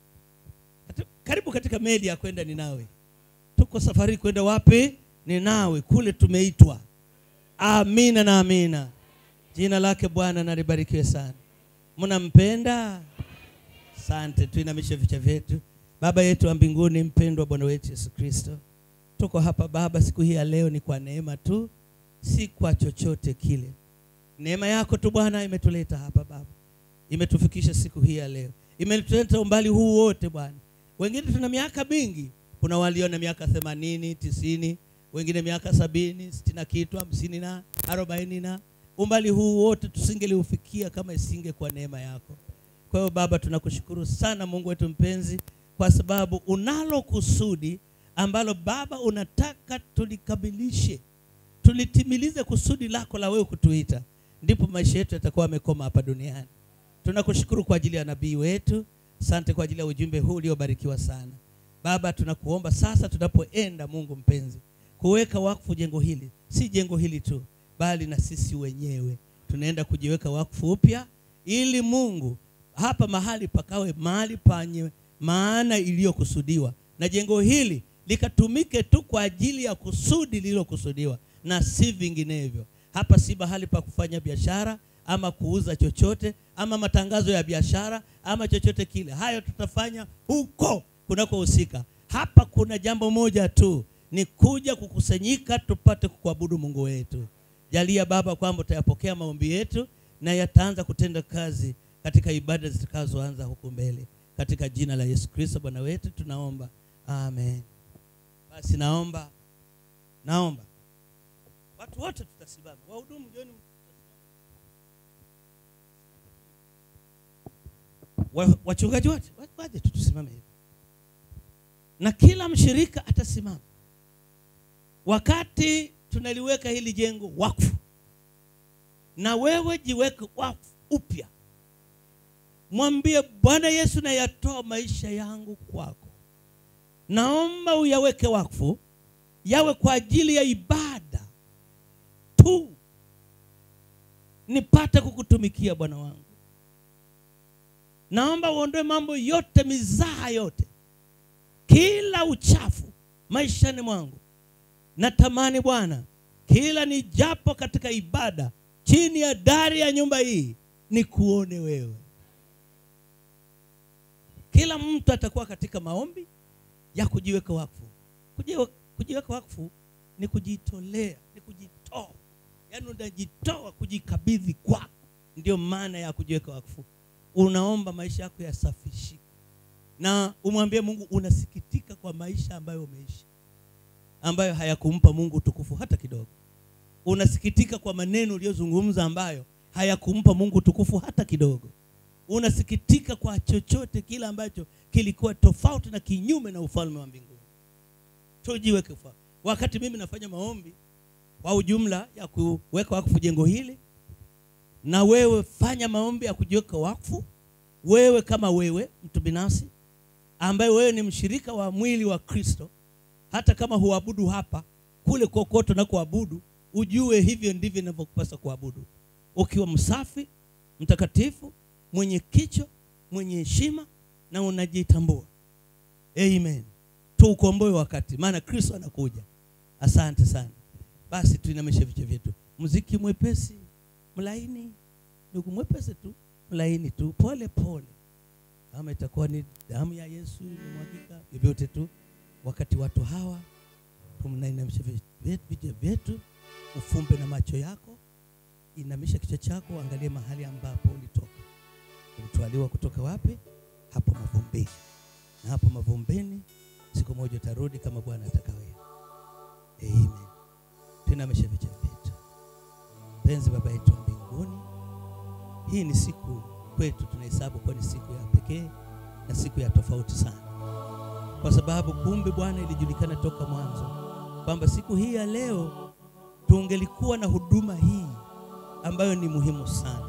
Karibu katika meli ya kwenda Ninawi. Tuko safari kwenda wapi? Ninawi, kule tumeitwa. Amina na amina. Jina lake Bwana na libarikiwe sana. Mnampenda? Asante. Tuinamishe vichwa vyetu. Baba yetu wa mbinguni, mpendwa Bwana wetu Yesu Kristo, tuko hapa Baba siku hii ya leo ni kwa neema tu, si kwa chochote kile. Neema yako tu Bwana imetuleta hapa Baba. Imetufikisha siku hii ya leo. Imetuleta umbali huu wote Bwana. Wengine tuna miaka mingi. Kuna walio na miaka 80, 90, wengine miaka 70, 60 kitu, 50 na 40 na umbali huu wote tusingeliufikia kama isinge kwa neema yako. Kwa hiyo Baba tunakushukuru sana Mungu wetu mpenzi, kwa sababu unalo kusudi ambalo Baba unataka tulikamilishe. Tulitimilize kusudi lako la wewe kutuita. Ndipo maisha yetu yatakuwa yamekoma hapa duniani. Tunakushukuru kwa ajili ya nabii wetu. Asante kwa ajili ya ujumbe huu uliobarikiwa sana. Baba tunakuomba sasa tunapoenda Mungu mpenzi, kuweka wakfu jengo hili. Si jengo hili tu, bali na sisi wenyewe. Tunaenda kujiweka wakfu upya ili Mungu hapa mahali pakawe mahali panye maana iliyokusudiwa. Na jengo hili likatumike tu kwa ajili ya kusudi lililokusudiwa na si vinginevyo. Hapa si mahali pa kufanya biashara ama kuuza chochote ama matangazo ya biashara ama chochote kile. Hayo tutafanya huko kunakohusika. Hapa kuna jambo moja tu, ni kuja kukusanyika tupate kukuabudu Mungu wetu. Jalia Baba kwamba utayapokea maombi yetu na yataanza kutenda kazi katika ibada zitakazoanza huko mbele. Katika jina la Yesu Kristo Bwana wetu tunaomba. Amen. Basi naomba watu wote tutasimama. Wahudumu jioni wachungaji wote waje tusimame hivi. Na kila mshirika atasimama. Wakati tunaliweka hili jengo wakfu, na wewe jiweke wakfu upya. Mwambie Bwana Yesu, na yatoa maisha yangu kwako. Naomba uyaweke wakfu, yawe kwa ajili ya ibada tu, nipate kukutumikia Bwana wangu. Naomba uondoe mambo yote, mizaha yote, kila uchafu maishani mwangu. Natamani Bwana, kila nijapo katika ibada chini ya dari ya nyumba hii, nikuone wewe. Kila mtu atakuwa katika maombi ya kujiweka wakfu. Kujiweka wakfu ni kujitolea, ni kujitoa. Yaani unajitoa kujikabidhi kwako. Ndio maana ya kujiweka wakfu. Unaomba maisha yako yasafishike. Na umwambie Mungu unasikitika kwa maisha ambayo umeishi, ambayo hayakumpa Mungu utukufu hata kidogo. Unasikitika kwa maneno uliyozungumza ambayo hayakumpa Mungu utukufu hata kidogo. Unasikitika kwa chochote kila ambacho kilikuwa tofauti na kinyume na ufalme wa mbinguni. Tujiweke wakfu. Wakati mimi nafanya maombi kwa ujumla ya kuweka wakfu jengo hili, na wewe fanya maombi ya kujiweka wakfu. Wewe kama wewe mtu binafsi ambaye wewe ni mshirika wa mwili wa Kristo, hata kama huabudu hapa, kule kokote na kuabudu, ujue hivyo ndivyo ninavyokupasa kuabudu. Ukiwa msafi, mtakatifu, mwenye kicho, mwenye heshima na unajitambua. Amen. Tuukomboe wakati, maana Kristo anakuja. Asante sana. Basi tuinamishe vichwa vyetu. Muziki mwepesi, mlaini, ndugu mwepesi tu, mlaini tu, pole pole. Kama itakuwa ni damu ya Yesu imemwagika, vyovyote tu. Wakati watu hawa tunainamisha vichwa vyetu, ufumbe na macho yako, inamisha kichwa chako, angalie mahali ambapo ulitoka. Ulitwaliwa kutoka wapi? Hapo mavumbeni. Na hapo mavumbeni siku moja utarudi kama Bwana atakavyo. Amen. Tuinamisha vichwa vyetu. Mpenzi Baba yetu mbinguni, hii ni siku kwetu tunahesabu kuwa ni siku ya pekee na siku ya tofauti sana. Kwa sababu kumbe Bwana ilijulikana toka mwanzo kwamba siku hii ya leo tungelikuwa na huduma hii ambayo ni muhimu sana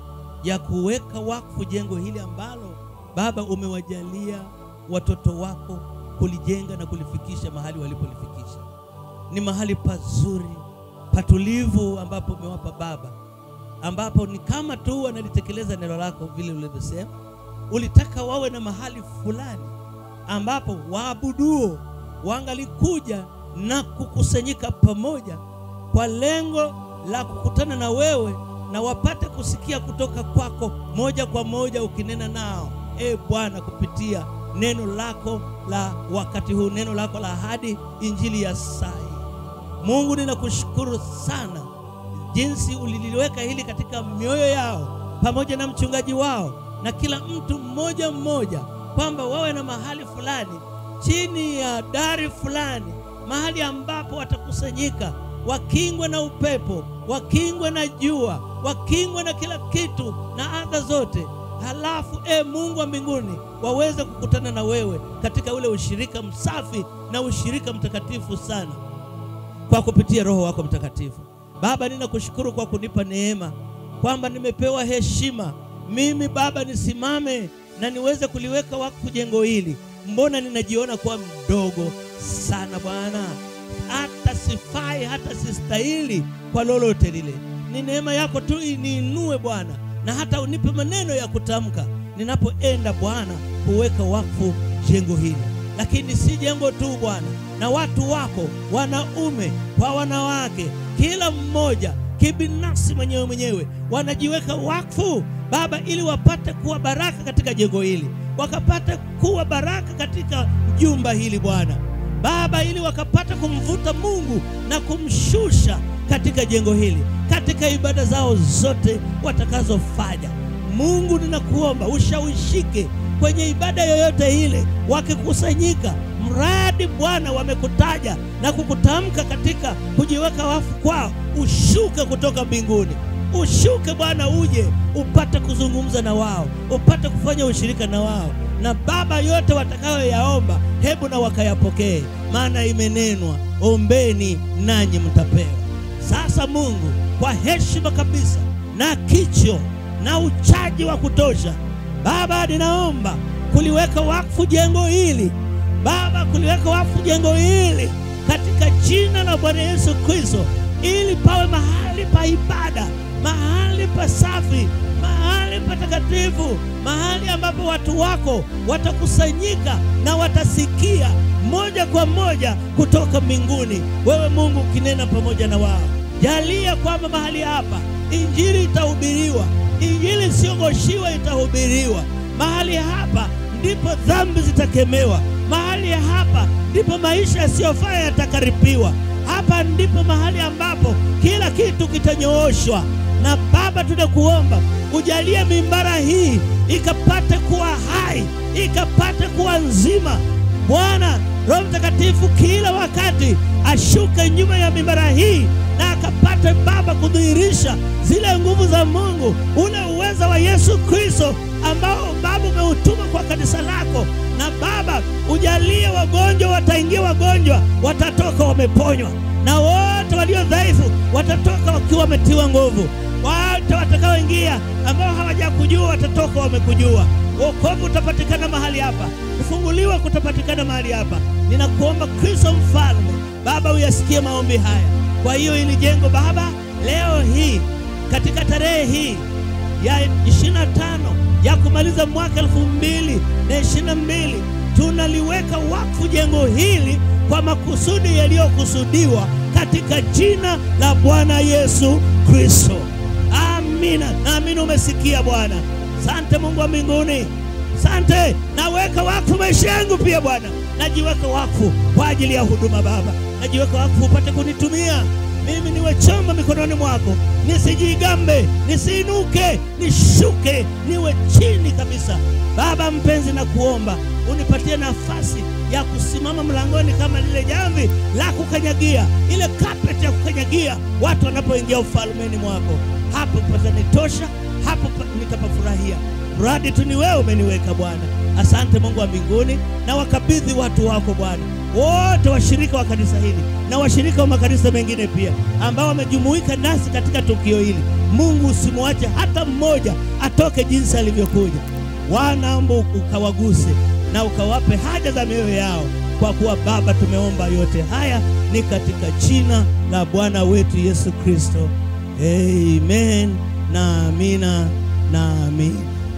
ya kuweka wakfu jengo hili ambalo Baba umewajalia watoto wako kulijenga na kulifikisha mahali walipolifikisha. Ni mahali pazuri, patulivu ambapo umewapa Baba, ambapo ni kama tu wanalitekeleza neno lako vile ulivyosema. Ulitaka wawe na mahali fulani ambapo waabuduo wangalikuja na kukusanyika pamoja kwa lengo la kukutana na wewe na wapate kusikia kutoka kwako moja kwa moja ukinena nao. Bwana, kupitia neno lako la wakati huu, neno lako la ahadi, injili ya sai. Mungu, ninakushukuru sana jinsi uliliweka hili katika mioyo yao pamoja na mchungaji wao na kila mtu mmoja mmoja, kwamba wawe na mahali fulani chini ya dari fulani, mahali ambapo watakusanyika, wakingwe na upepo, wakingwe na jua, wakingwe na kila kitu na adha zote. Halafu Mungu wa mbinguni, waweze kukutana na wewe katika ule ushirika msafi na ushirika mtakatifu sana kwa kupitia Roho wako Mtakatifu. Baba, ninakushukuru kwa kunipa neema kwamba nimepewa heshima mimi Baba nisimame na niweze kuliweka wakfu jengo hili. Mbona ninajiona kuwa mdogo sana Bwana, hata sifai, hata sistahili kwa lolote lile. Ni neema yako tu iniinue Bwana, na hata unipe maneno ya kutamka ninapoenda Bwana kuweka wakfu jengo hili. Lakini si jengo tu Bwana, na watu wako wanaume kwa wanawake, kila mmoja kibinafsi mwenyewe wanajiweka wakfu Baba, ili wapate kuwa baraka katika jengo hili, wakapate kuwa baraka katika jumba hili Bwana Baba, ili wakapate kumvuta Mungu na kumshusha katika jengo hili, katika ibada zao zote watakazofanya. Mungu, ninakuomba ushawishike kwenye ibada yoyote ile wakikusanyika, mradi Bwana wamekutaja na kukutamka katika kujiweka wafu kwao, ushuke kutoka mbinguni. Ushuke Bwana, uje upate kuzungumza na wao, upate kufanya ushirika na wao. Na Baba, yote watakayoyaomba hebu na wakayapokee, maana imenenwa, ombeni nanyi mtapewa. Sasa Mungu, kwa heshima kabisa na kicho na uchaji wa kutosha Baba, ninaomba kuliweka wakfu jengo hili Baba, kuliweka wakfu jengo hili katika jina la Bwana Yesu Kristo, ili pawe mahali pa ibada, mahali pasafi, mahali patakatifu, mahali ambapo watu wako watakusanyika na watasikia moja kwa moja kutoka mbinguni, wewe Mungu ukinena pamoja na wao. Jalia kwamba mahali hapa injili itahubiriwa, injili isiyogoshiwa itahubiriwa. Mahali hapa ndipo dhambi zitakemewa. Mahali hapa ndipo maisha yasiyofaa yatakaripiwa. Hapa ndipo mahali ambapo kila kitu kitanyooshwa. Na Baba, tunakuomba ujalie mimbara hii ikapate kuwa hai, ikapate kuwa nzima. Bwana Roho Mtakatifu kila wakati ashuke nyuma ya mimbara hii, na akapate Baba kudhihirisha zile nguvu za Mungu, ule uweza wa Yesu Kristo ambao Baba umeutuma kwa kanisa lako. Na Baba, ujalie wagonjwa wataingia, wagonjwa watatoka wameponywa, na wote walio dhaifu watatoka wakiwa wametiwa nguvu. Wote watakaoingia ambao hawajakujua watatoka wamekujua. Wokovu utapatikana mahali hapa, kufunguliwa kutapatikana mahali hapa. Ninakuomba Kristo Mfalme Baba, uyasikie maombi haya. Kwa hiyo ili jengo Baba, leo hii katika tarehe hii ya 25 ya kumaliza mwaka 2022 tunaliweka wakfu jengo hili kwa makusudi yaliyokusudiwa katika jina la Bwana Yesu Kristo. Amen. Amina. Naamini umesikia Bwana. Asante Mungu wa mbinguni. Asante. Naweka wakfu maisha yangu pia Bwana. Najiweka wakfu kwa ajili ya huduma Baba. Najiweka wakfu upate kunitumia. Mimi niwe chombo mikononi mwako. Nisijigambe, nisiinuke, nishuke, niwe chini kabisa. Baba mpenzi, na kuomba unipatie nafasi ya kusimama mlangoni kama lile jamvi la kukanyagia, ile carpet ya kukanyagia watu wanapoingia ufalmeni mwako. Hapo patanitosha, hapo nitapafurahia. Mradi tu ni wewe umeniweka Bwana. Asante Mungu wa mbinguni, na wakabidhi watu wako Bwana, wote washirika wa kanisa hili na washirika wa makanisa mengine pia ambao wamejumuika nasi katika tukio hili. Mungu, usimwache hata mmoja atoke jinsi alivyokuja. Wanaomba ukawaguse na ukawape haja za mioyo yao, kwa kuwa Baba tumeomba yote haya ni katika jina la Bwana wetu Yesu Kristo. Amen na amina na amina.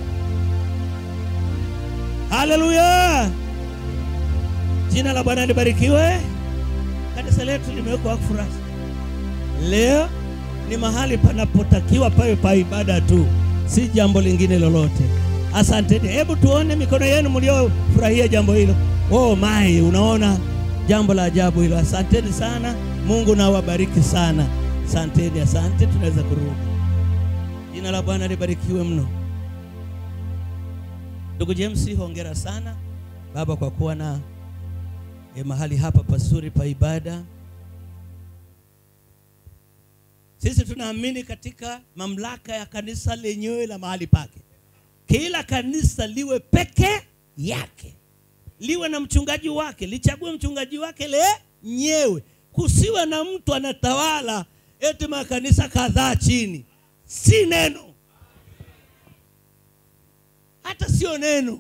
Haleluya. Jina la Bwana libarikiwe. Kanisa letu limewekwa wakfu rasmi. Leo ni mahali panapotakiwa pawe pa ibada tu, si jambo lingine lolote. Asanteni. Hebu tuone mikono yenu mliofurahia jambo hilo. Oh my, unaona jambo la ajabu hilo. Asanteni sana. Mungu na wabariki sana. Asanteni, asante. Tunaweza kurudi. Jina la Bwana libarikiwe mno. Ndugu James, hongera sana Baba kwa kuwa na mahali hapa pazuri pa ibada. Sisi tunaamini katika mamlaka ya kanisa lenyewe la mahali pake. Kila kanisa liwe peke yake, liwe na mchungaji wake, lichague mchungaji wake lenyewe. Kusiwe na mtu anatawala eti makanisa kadhaa chini. Si neno, hata sio neno.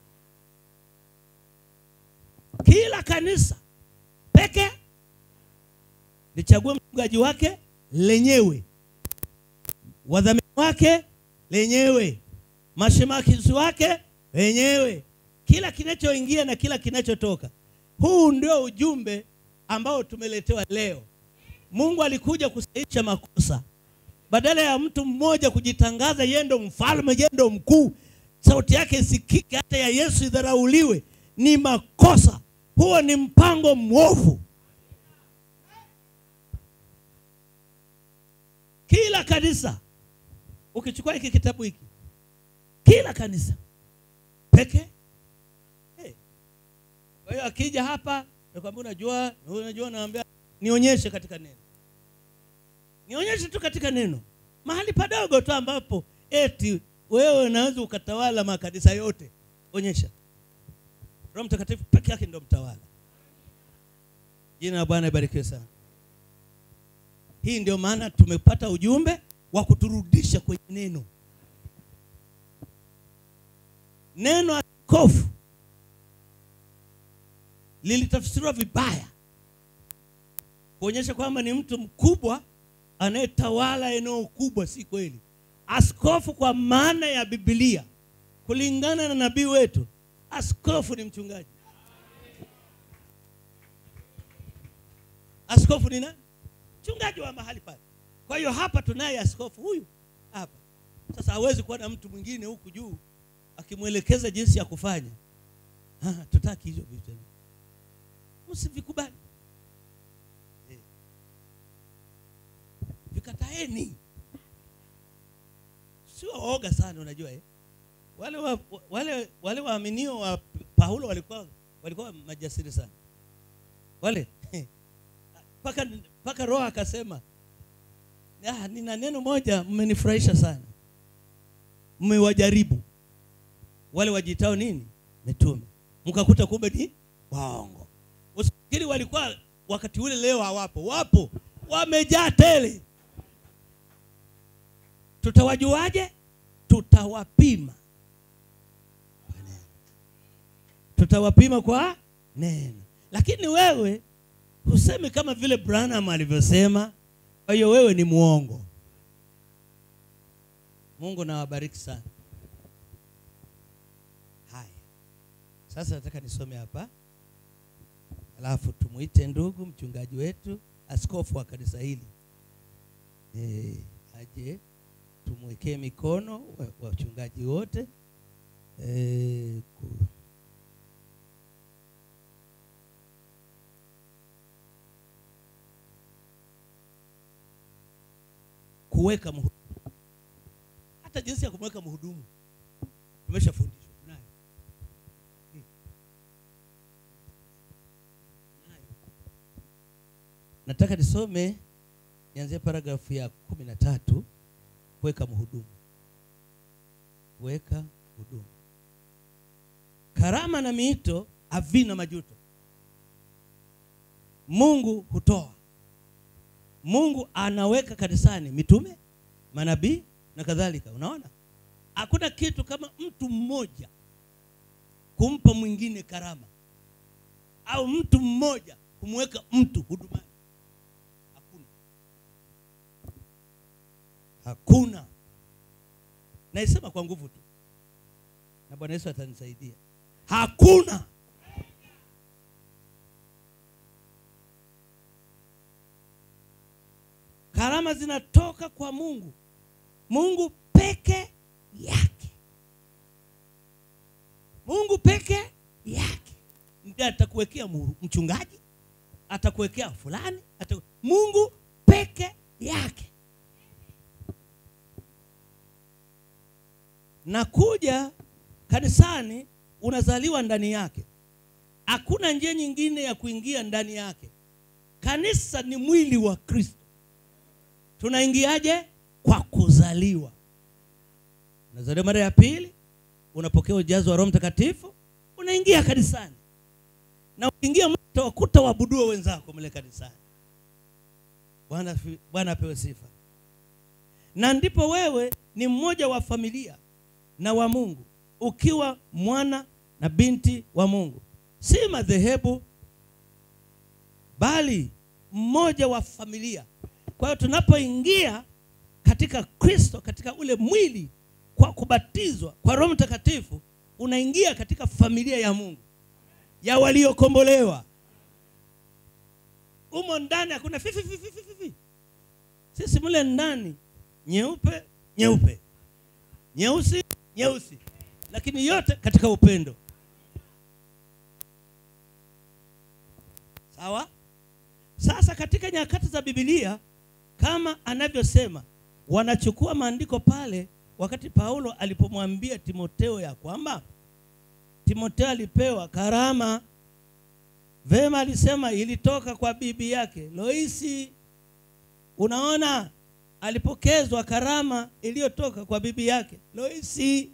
Kila kanisa peke lichague mchungaji wake lenyewe, wadhamini wake lenyewe, mashemasi wake lenyewe, kila kinachoingia na kila kinachotoka. Huu ndio ujumbe ambao tumeletewa leo. Mungu alikuja kusahihisha makosa. Badala ya mtu mmoja kujitangaza yeye ndo mfalme, yeye ndo mkuu, sauti yake isikike, hata ya Yesu idharauliwe, ni makosa. Huo ni mpango mwovu. Kila kanisa, ukichukua hiki kitabu hiki, kila kanisa peke. Kwa hiyo akija hapa nakwambia, unajua naambia nionyeshe katika neno. Nionyeshe tu katika neno. Mahali padogo tu ambapo eti wewe unaweza ukatawala makanisa yote. Onyesha. Roho Mtakatifu peke yake ndio mtawala. Jina la Bwana libarikiwe sana. Hii ndio maana tumepata ujumbe wa kuturudisha kwenye neno. Neno askofu lilitafsiriwa vibaya, kuonyesha kwamba ni mtu mkubwa anayetawala eneo kubwa. Si kweli. Askofu kwa maana ya Biblia, kulingana na nabii wetu, askofu ni mchungaji. Askofu ni nani? Mchungaji wa mahali pale. Kwa hiyo hapa tunaye askofu huyu hapa. Sasa hawezi kuwa na mtu mwingine huku juu akimwelekeza jinsi ya kufanya. Tutaki hizo vitu. Msivikubali. Vikataeni. Sio oga sana, unajua wale waaminio wa Paulo walikuwa majasiri sana. Wale paka Roho akasema, nina neno moja mmenifurahisha sana. Mmewajaribu wale wajitao nini? Mitume. Mkakuta kumbe ni waongo. Usifikiri walikuwa wakati ule, leo hawapo. Wapo, wamejaa tele. Tutawajuaje? Tutawapima. Tutawapima kwa neno. Lakini wewe useme kama vile Branham alivyosema, kwa hiyo wewe ni muongo. Mungu na wabariki sana. Haya. Sasa nataka nisome hapa. Alafu tumuite ndugu mchungaji wetu, askofu wa kanisa hili. Aje tumwekee mikono wachungaji wote. Kuweka mhudumu. Hata jinsi ya kumweka mhudumu tumeshafundishwa nayo. Nataka nisome nianzie paragrafu ya 13. Kuweka mhudumu. Kuweka mhudumu. Karama na miito havina majuto. Mungu hutoa. Mungu anaweka kanisani mitume, manabii na kadhalika. Unaona? Hakuna kitu kama mtu mmoja kumpa mwingine karama, au mtu mmoja kumweka mtu hudumani. Hakuna. Naisema kwa nguvu tu, na Bwana Yesu atanisaidia. Hakuna. Karama zinatoka kwa Mungu. Mungu peke yake. Mungu peke yake ndiye atakuwekea mchungaji, atakuwekea fulani, Mungu peke yake. Na kuja kanisani unazaliwa ndani yake. Hakuna njia nyingine ya kuingia ndani yake. Kanisa ni mwili wa Kristo. Tunaingiaje? Kwa kuzaliwa. Unazaliwa mara ya pili, unapokea ujazo wa Roho Mtakatifu, unaingia kanisani. Na ukiingia utawakuta waabudu wenzako mle kanisani. Bwana apewe sifa. Na ndipo wewe ni mmoja wa familia na wa Mungu, ukiwa mwana na binti wa Mungu. Si madhehebu, bali mmoja wa familia. Kwa hiyo tunapoingia katika Kristo, katika ule mwili, kwa kubatizwa kwa Roho Mtakatifu, unaingia katika familia ya Mungu, ya waliokombolewa. Umo ndani hakuna fifi. Sisi mule ndani nyeupe, nyeupe, nyeusi, nyeusi, lakini yote katika upendo. Sawa? Sasa katika nyakati za Biblia, kama anavyosema, wanachukua maandiko pale wakati Paulo alipomwambia Timotheo ya kwamba Timotheo alipewa karama. Vema, alisema ilitoka kwa bibi yake Loisi. Unaona, alipokezwa karama iliyotoka kwa bibi yake Loisi.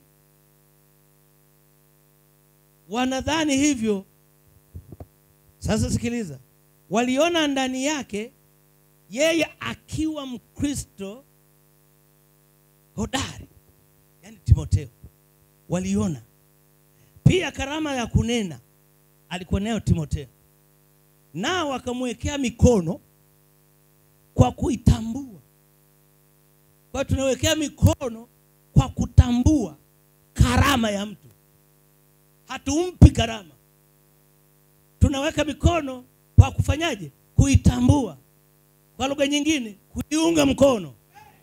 Wanadhani hivyo. Sasa sikiliza. Waliona ndani yake, yeye akiwa Mkristo hodari, yani Timotheo, waliona pia karama ya kunena alikuwa nayo Timotheo. Nao wakamwekea mikono kwa kuitambua. Kwa tunawekea mikono kwa kutambua karama ya mtu. Hatumpi karama. Tunaweka mikono kwa kufanyaje? Kuitambua. Kwa lugha nyingine, kuiunga mkono.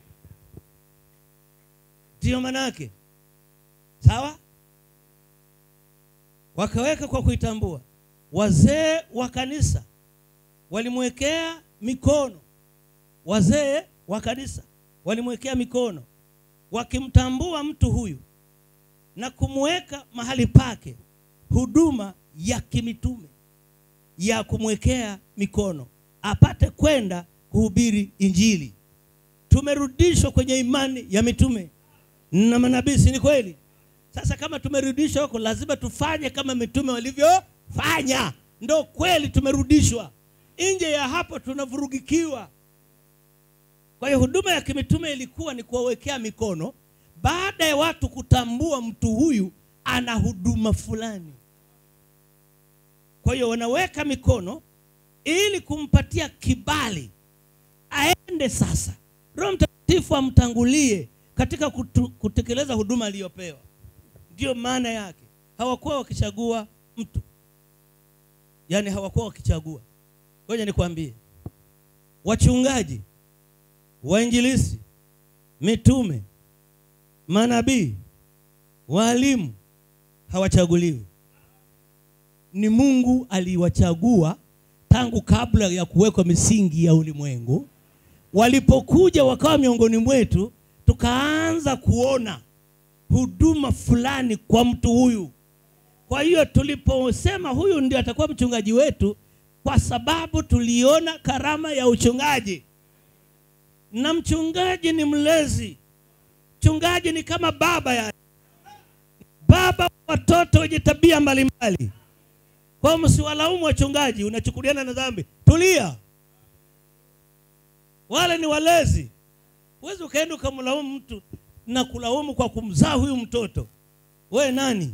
Ndio maana yake. Sawa? Wakaweka kwa kuitambua. Wazee wa kanisa walimwekea mikono. Wazee wa kanisa walimwekea mikono, wakimtambua mtu huyu na kumweka mahali pake. Huduma ya kimitume ya kumwekea mikono apate kwenda kuhubiri Injili. Tumerudishwa kwenye imani ya mitume na manabii, si ni kweli? Sasa kama tumerudishwa huko, lazima tufanye kama mitume walivyofanya. Ndio kweli tumerudishwa. Nje ya hapo tunavurugikiwa. Kwa hiyo huduma ya kimitume ilikuwa ni kuwawekea mikono baada ya watu kutambua mtu huyu ana huduma fulani. Kwa hiyo wanaweka mikono ili kumpatia kibali aende sasa. Roho Mtakatifu amtangulie katika kutekeleza huduma aliyopewa. Ndio maana yake. Hawakuwa wakichagua mtu. Yaani hawakuwa wakichagua. Ngoja nikwambie. Wachungaji, wainjilisti, mitume, manabii, walimu hawachaguliwi. Ni Mungu aliwachagua tangu kabla ya kuwekwa misingi ya ulimwengu. Walipokuja wakawa miongoni mwetu, tukaanza kuona huduma fulani kwa mtu huyu. Kwa hiyo tuliposema huyu ndiye atakuwa mchungaji wetu, kwa sababu tuliona karama ya uchungaji. Na mchungaji ni mlezi. Mchungaji ni kama baba ya baba watoto wenye tabia mbalimbali. Kwa msiwalaumu wachungaji, unachukuliana na dhambi. Tulia. Wale ni walezi. Huwezi ukaenda kumlaumu mtu na kulaumu kwa kumzaa huyu mtoto. Wewe nani?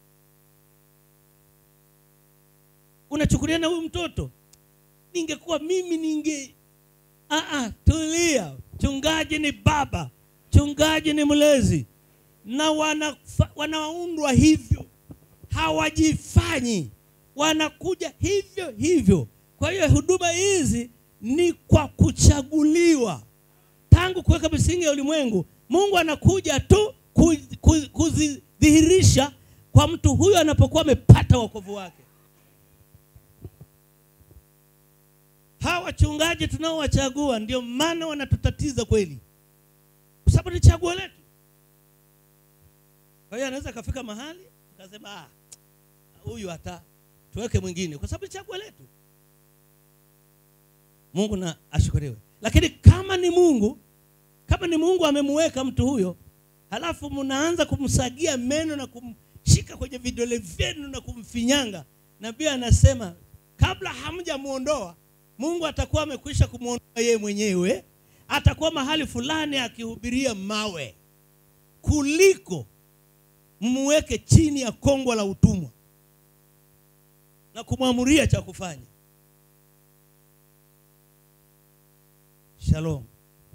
Unachukuliana huyu mtoto. Ningekuwa mimi tulia. Chungaji ni baba. Chungaji ni mlezi. Na wanaundwa hivyo. Hawajifanyi. Wanakuja hivyo hivyo. Kwa hiyo huduma hizi ni kwa kuchaguliwa. Tangu kuweka misingi ya ulimwengu, Mungu anakuja tu kuzidhihirisha kwa mtu huyo anapokuwa amepata wokovu wake. Hawa wachungaji tunaowachagua ndio maana wanatutatiza kweli. Kwa sababu ni chaguo letu. Kwa hiyo anaweza kafika mahali akasema huyu hata tuweke mwingine, kwa sababu ni chaguo letu. Mungu na ashukuriwe. Lakini kama ni Mungu amemweka mtu huyo, halafu mnaanza kumsagia meno na kumshika kwenye vidole vyenu na kumfinyanga, nabii anasema kabla hamjamuondoa, Mungu atakuwa amekwisha kumuondoa yeye mwenyewe. Atakuwa mahali fulani akihubiria mawe, kuliko muweke chini ya kongwa la utumwa na kumwamuria cha kufanya. Shalom.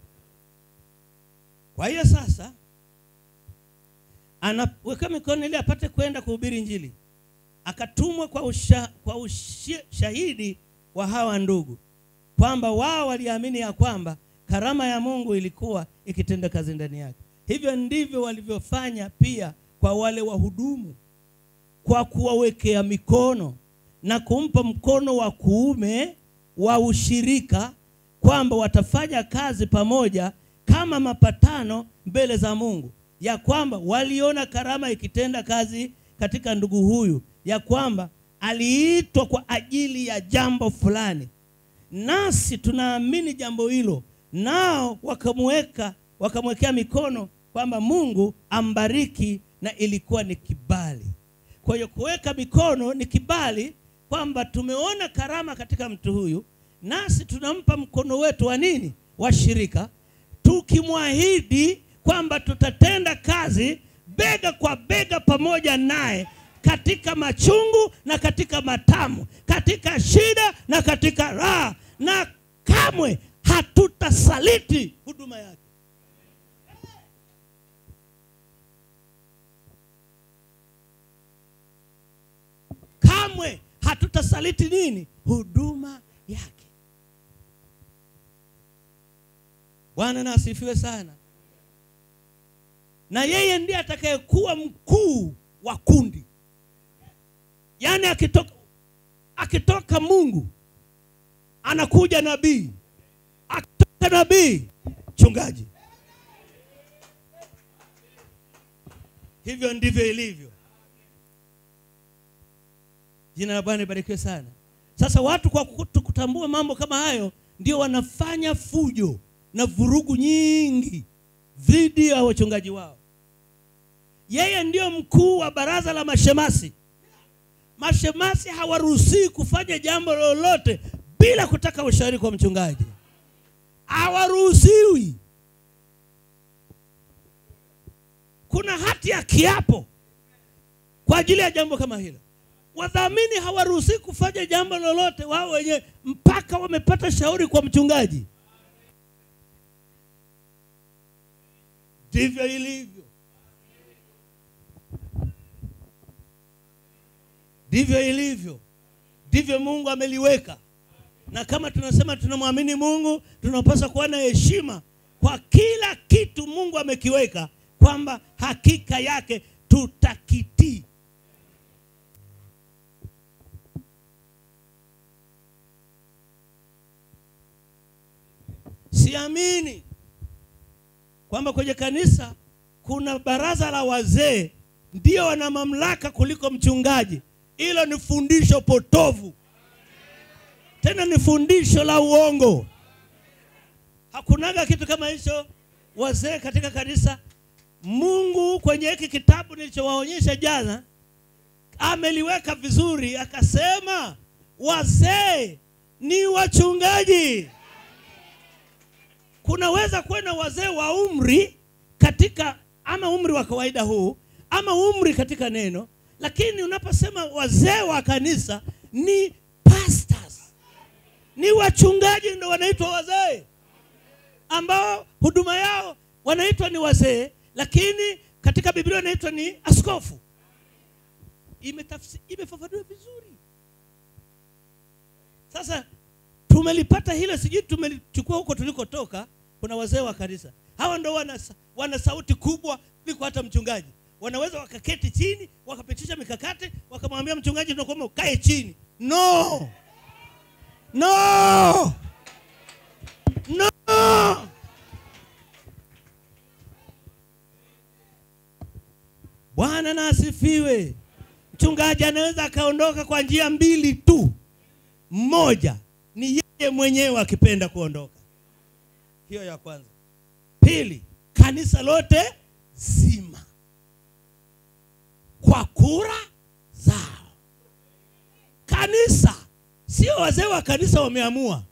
Kwa hiyo sasa anaweka mikono ili apate kwenda kuhubiri Injili. Akatumwa kwa ushahidi wa hawa ndugu, kwamba wao waliamini ya kwamba karama ya Mungu ilikuwa ikitenda kazi ndani yake. Hivyo ndivyo walivyofanya pia kwa wale wahudumu, kwa kuwawekea mikono na kumpa mkono wa kuume wa ushirika, kwamba watafanya kazi pamoja kama mapatano mbele za Mungu, ya kwamba waliona karama ikitenda kazi katika ndugu huyu, ya kwamba aliitwa kwa ajili ya jambo fulani. Nasi tunaamini jambo hilo. Nao wakamwekea mikono kwamba Mungu ambariki, na ilikuwa ni kibali. Kwa hiyo kuweka mikono ni kibali, kwamba tumeona karama katika mtu huyu, nasi tunampa mkono wetu wa nini? Wa shirika, tukimwahidi kwamba tutatenda kazi bega kwa bega pamoja naye, katika machungu na katika matamu, katika shida na katika raha, na kamwe hatutasaliti huduma yake. Kamwe hatutasaliti nini? Huduma yake. Bwana na asifiwe sana. Na yeye ndiye atakayekuwa mkuu wa kundi. Yaani akitoka Mungu, anakuja nabii. Akitoka nabii, mchungaji. Hivyo ndivyo ilivyo. Jina la Bwana libarikiwe sana. Sasa watu kwa kutambua mambo kama hayo, ndio wanafanya fujo na vurugu nyingi dhidi ya wachungaji wao. Yeye ndio mkuu wa baraza la mashemasi. Mashemasi hawaruhusi kufanya jambo lolote bila kutaka ushauri kwa mchungaji. Hawaruhusiwi. Kuna hati ya kiapo kwa ajili ya jambo kama hilo. Wadhamini hawaruhusi kufanya jambo lolote wao wenyewe mpaka wamepata shauri kwa mchungaji. Ndivyo ilivyo. Ndivyo ilivyo. Ndivyo Mungu ameliweka. Na kama tunasema tunamwamini Mungu, tunapaswa kuwa na heshima kwa kila kitu Mungu amekiweka kwamba hakika yake tutakitii. Siamini kwamba kwenye kanisa kuna baraza la wazee ndio wana mamlaka kuliko mchungaji. Hilo ni fundisho potovu. Tena ni fundisho la uongo. Hakunaga kitu kama hicho wazee katika kanisa. Mungu kwenye hiki kitabu nilichowaonyesha jana ameliweka vizuri, akasema wazee ni wachungaji. Kunaweza kuwa na wazee wa umri katika ama umri wa kawaida huu ama umri katika neno, lakini unaposema wazee wa kanisa ni pastors, ni wachungaji ndio wanaitwa wazee, ambao huduma yao wanaitwa ni wazee, lakini katika Biblia wanaitwa ni askofu. Imefafanua vizuri. Sasa tumelipata hilo, sijui tumelichukua huko tulikotoka. Kuna wazee wa kanisa, hawa ndio wana sauti kubwa kuliko hata mchungaji. Wanaweza wakaketi chini, wakapitisha mikakati, wakamwambia mchungaji ndio kwamba ukae chini. No. Bwana na asifiwe. Mchungaji anaweza akaondoka kwa njia mbili tu. Moja ni yeye mwenyewe akipenda kuondoka. Hiyo ya kwanza. Pili, kanisa lote zima kwa kura zao. Kanisa, sio wazee wa kanisa wameamua.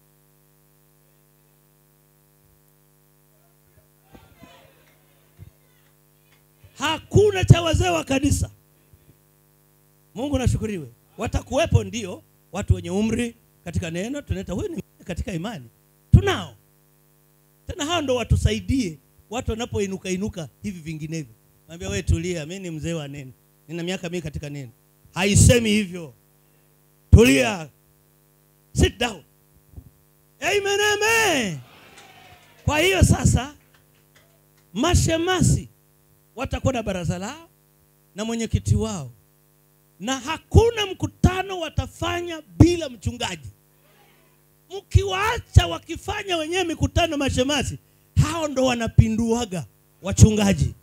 Hakuna cha wazee wa kanisa. Mungu nashukuriwe. Watakuwepo ndio watu wenye umri katika neno, tunaita huyu ni katika imani. Tunao. Tena hao ndio watusaidie watu wanapoinuka hivi vinginevyo. Mwambie wewe tulia, mimi ni mzee wa neno. Nina miaka mingi katika neno. Haisemi hivyo. Tulia. Sit down. Amen, amen. Kwa hiyo sasa mashemasi watakuwa na baraza lao na mwenyekiti wao. Na hakuna mkutano watafanya bila mchungaji. Mkiwaacha wakifanya wenyewe mikutano mashemasi, hao ndo wanapinduaga wachungaji.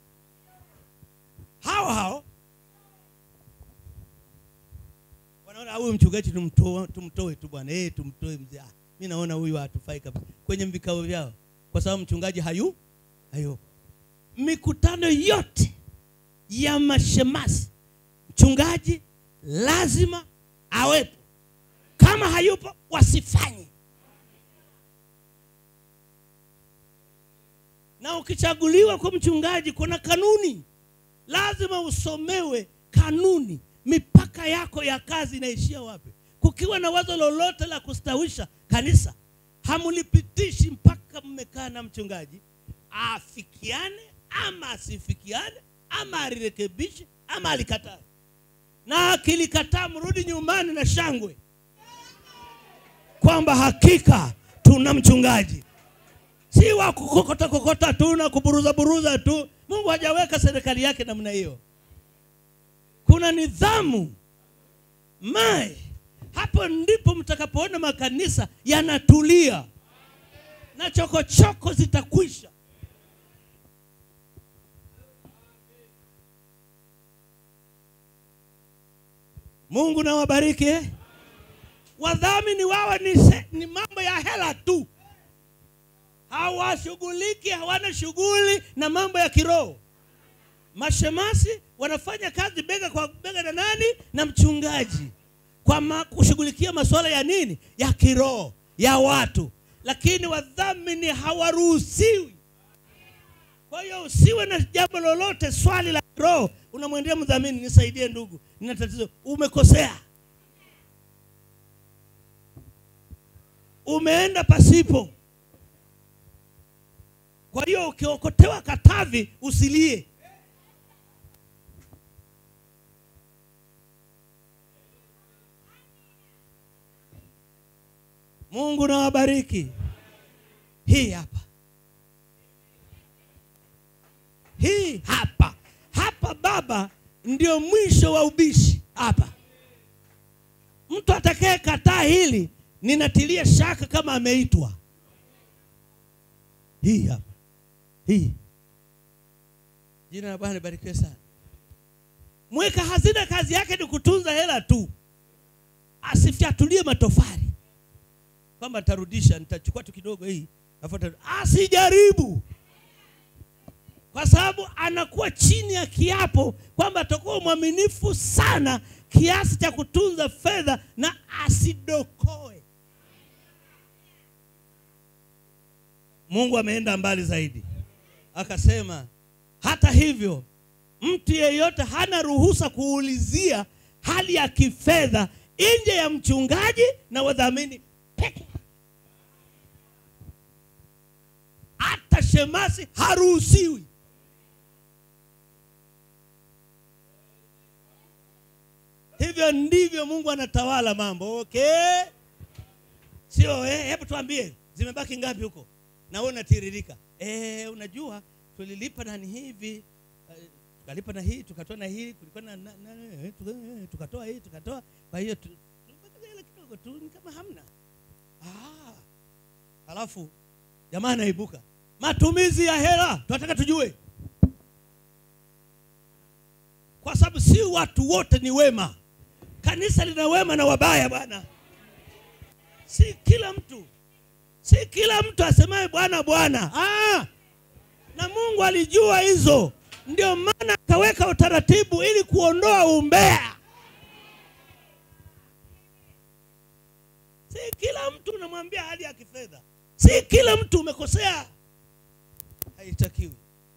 Hao wanaona huyu mchungaji tumtoe tu bwana, tumtoe mzee. Mimi naona huyu hatufai kabisa kwenye vikao vyao, kwa sababu mchungaji hayo. Mikutano yote ya mashemasi mchungaji lazima awepo. Kama hayupo wasifanye. Na ukichaguliwa kwa mchungaji kuna kanuni. Lazima usomewe kanuni. Mipaka yako ya kazi inaishia wapi? Kukiwa na wazo lolote la kustawisha kanisa, hamulipitishi mpaka mmekaa na mchungaji afikiane ama asifikiane, ama alirekebishe ama alikataa. Na akilikataa mrudi nyumbani na shangwe kwamba hakika tuna mchungaji. Si wa kukokota tu na kuburuza tu. Mungu hajaweka serikali yake namna hiyo. Kuna nidhamu. Hapo ndipo mtakapoona makanisa yanatulia na chokochoko zitakwisha. Mungu na wabariki. Wadhamini wao ni mambo ya hela tu. Hawashughuliki, hawana shughuli na mambo ya kiroho. Mashemasi wanafanya kazi bega kwa bega na nani? Na mchungaji. Kwa kushughulikia masuala ya nini? Ya kiroho, ya watu. Lakini wadhamini hawaruhusiwi. Kwa hiyo usiwe na jambo lolote swali la kiroho unamwendea mdhamini, nisaidie ndugu, nina tatizo. Umekosea. Umeenda pasipo. Kwa hiyo ukiokotewa Katavi usilie. Mungu na wabariki. Hii hapa. hii hapa. Hapa Baba ndio mwisho wa ubishi hapa. Mtu atakaye kataa hili ninatilia shaka kama ameitwa. Hii hapa. Hii. Jina la Bwana libarikiwe sana. Mweka hazina kazi yake ni kutunza hela tu. Asifyatulie matofali. Kwamba tarudisha, nitachukua tu kidogo hii. Asijaribu. Kwa sababu anakuwa chini ya kiapo kwamba atakuwa mwaminifu sana kiasi cha kutunza fedha na asidokoe. Mungu ameenda mbali zaidi. Akasema hata hivyo mtu yeyote hana ruhusa kuulizia hali ya kifedha nje ya mchungaji na wadhamini pekee. Hata shemasi haruhusiwi. Hivyo ndivyo Mungu anatawala mambo. Okay? Sio hebu tuambie zimebaki ngapi huko? Na wewe unatiririka. Unajua tulilipa na hivi, tukalipa na hii, tukatoa na hii, kulikuwa na tukatoa hii, tukatoa. Kwa hiyo tupata ile kidogo tu ni kama hamna. Alafu jamaa anaibuka. Matumizi ya hela tunataka tujue. Kwa sababu si watu wote ni wema. Kanisa lina wema na wabaya bwana. Si kila mtu asemaye Bwana Bwana. Na Mungu alijua hizo. Ndio maana akaweka utaratibu ili kuondoa umbea. Si kila mtu unamwambia hali ya kifedha. Si kila mtu umekosea. Haitakiwi.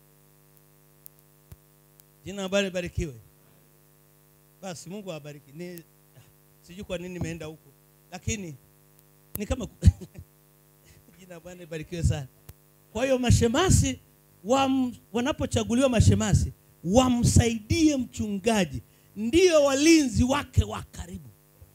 Jina la Bwana libarikiwe. Basi Mungu awabariki. Sijui kwa nini nimeenda huko. Lakini ni kama jina la Bwana libarikiwe sana. Kwa hiyo mashemasi wanapochaguliwa mashemasi wamsaidie mchungaji. Ndio walinzi wake wa karibu.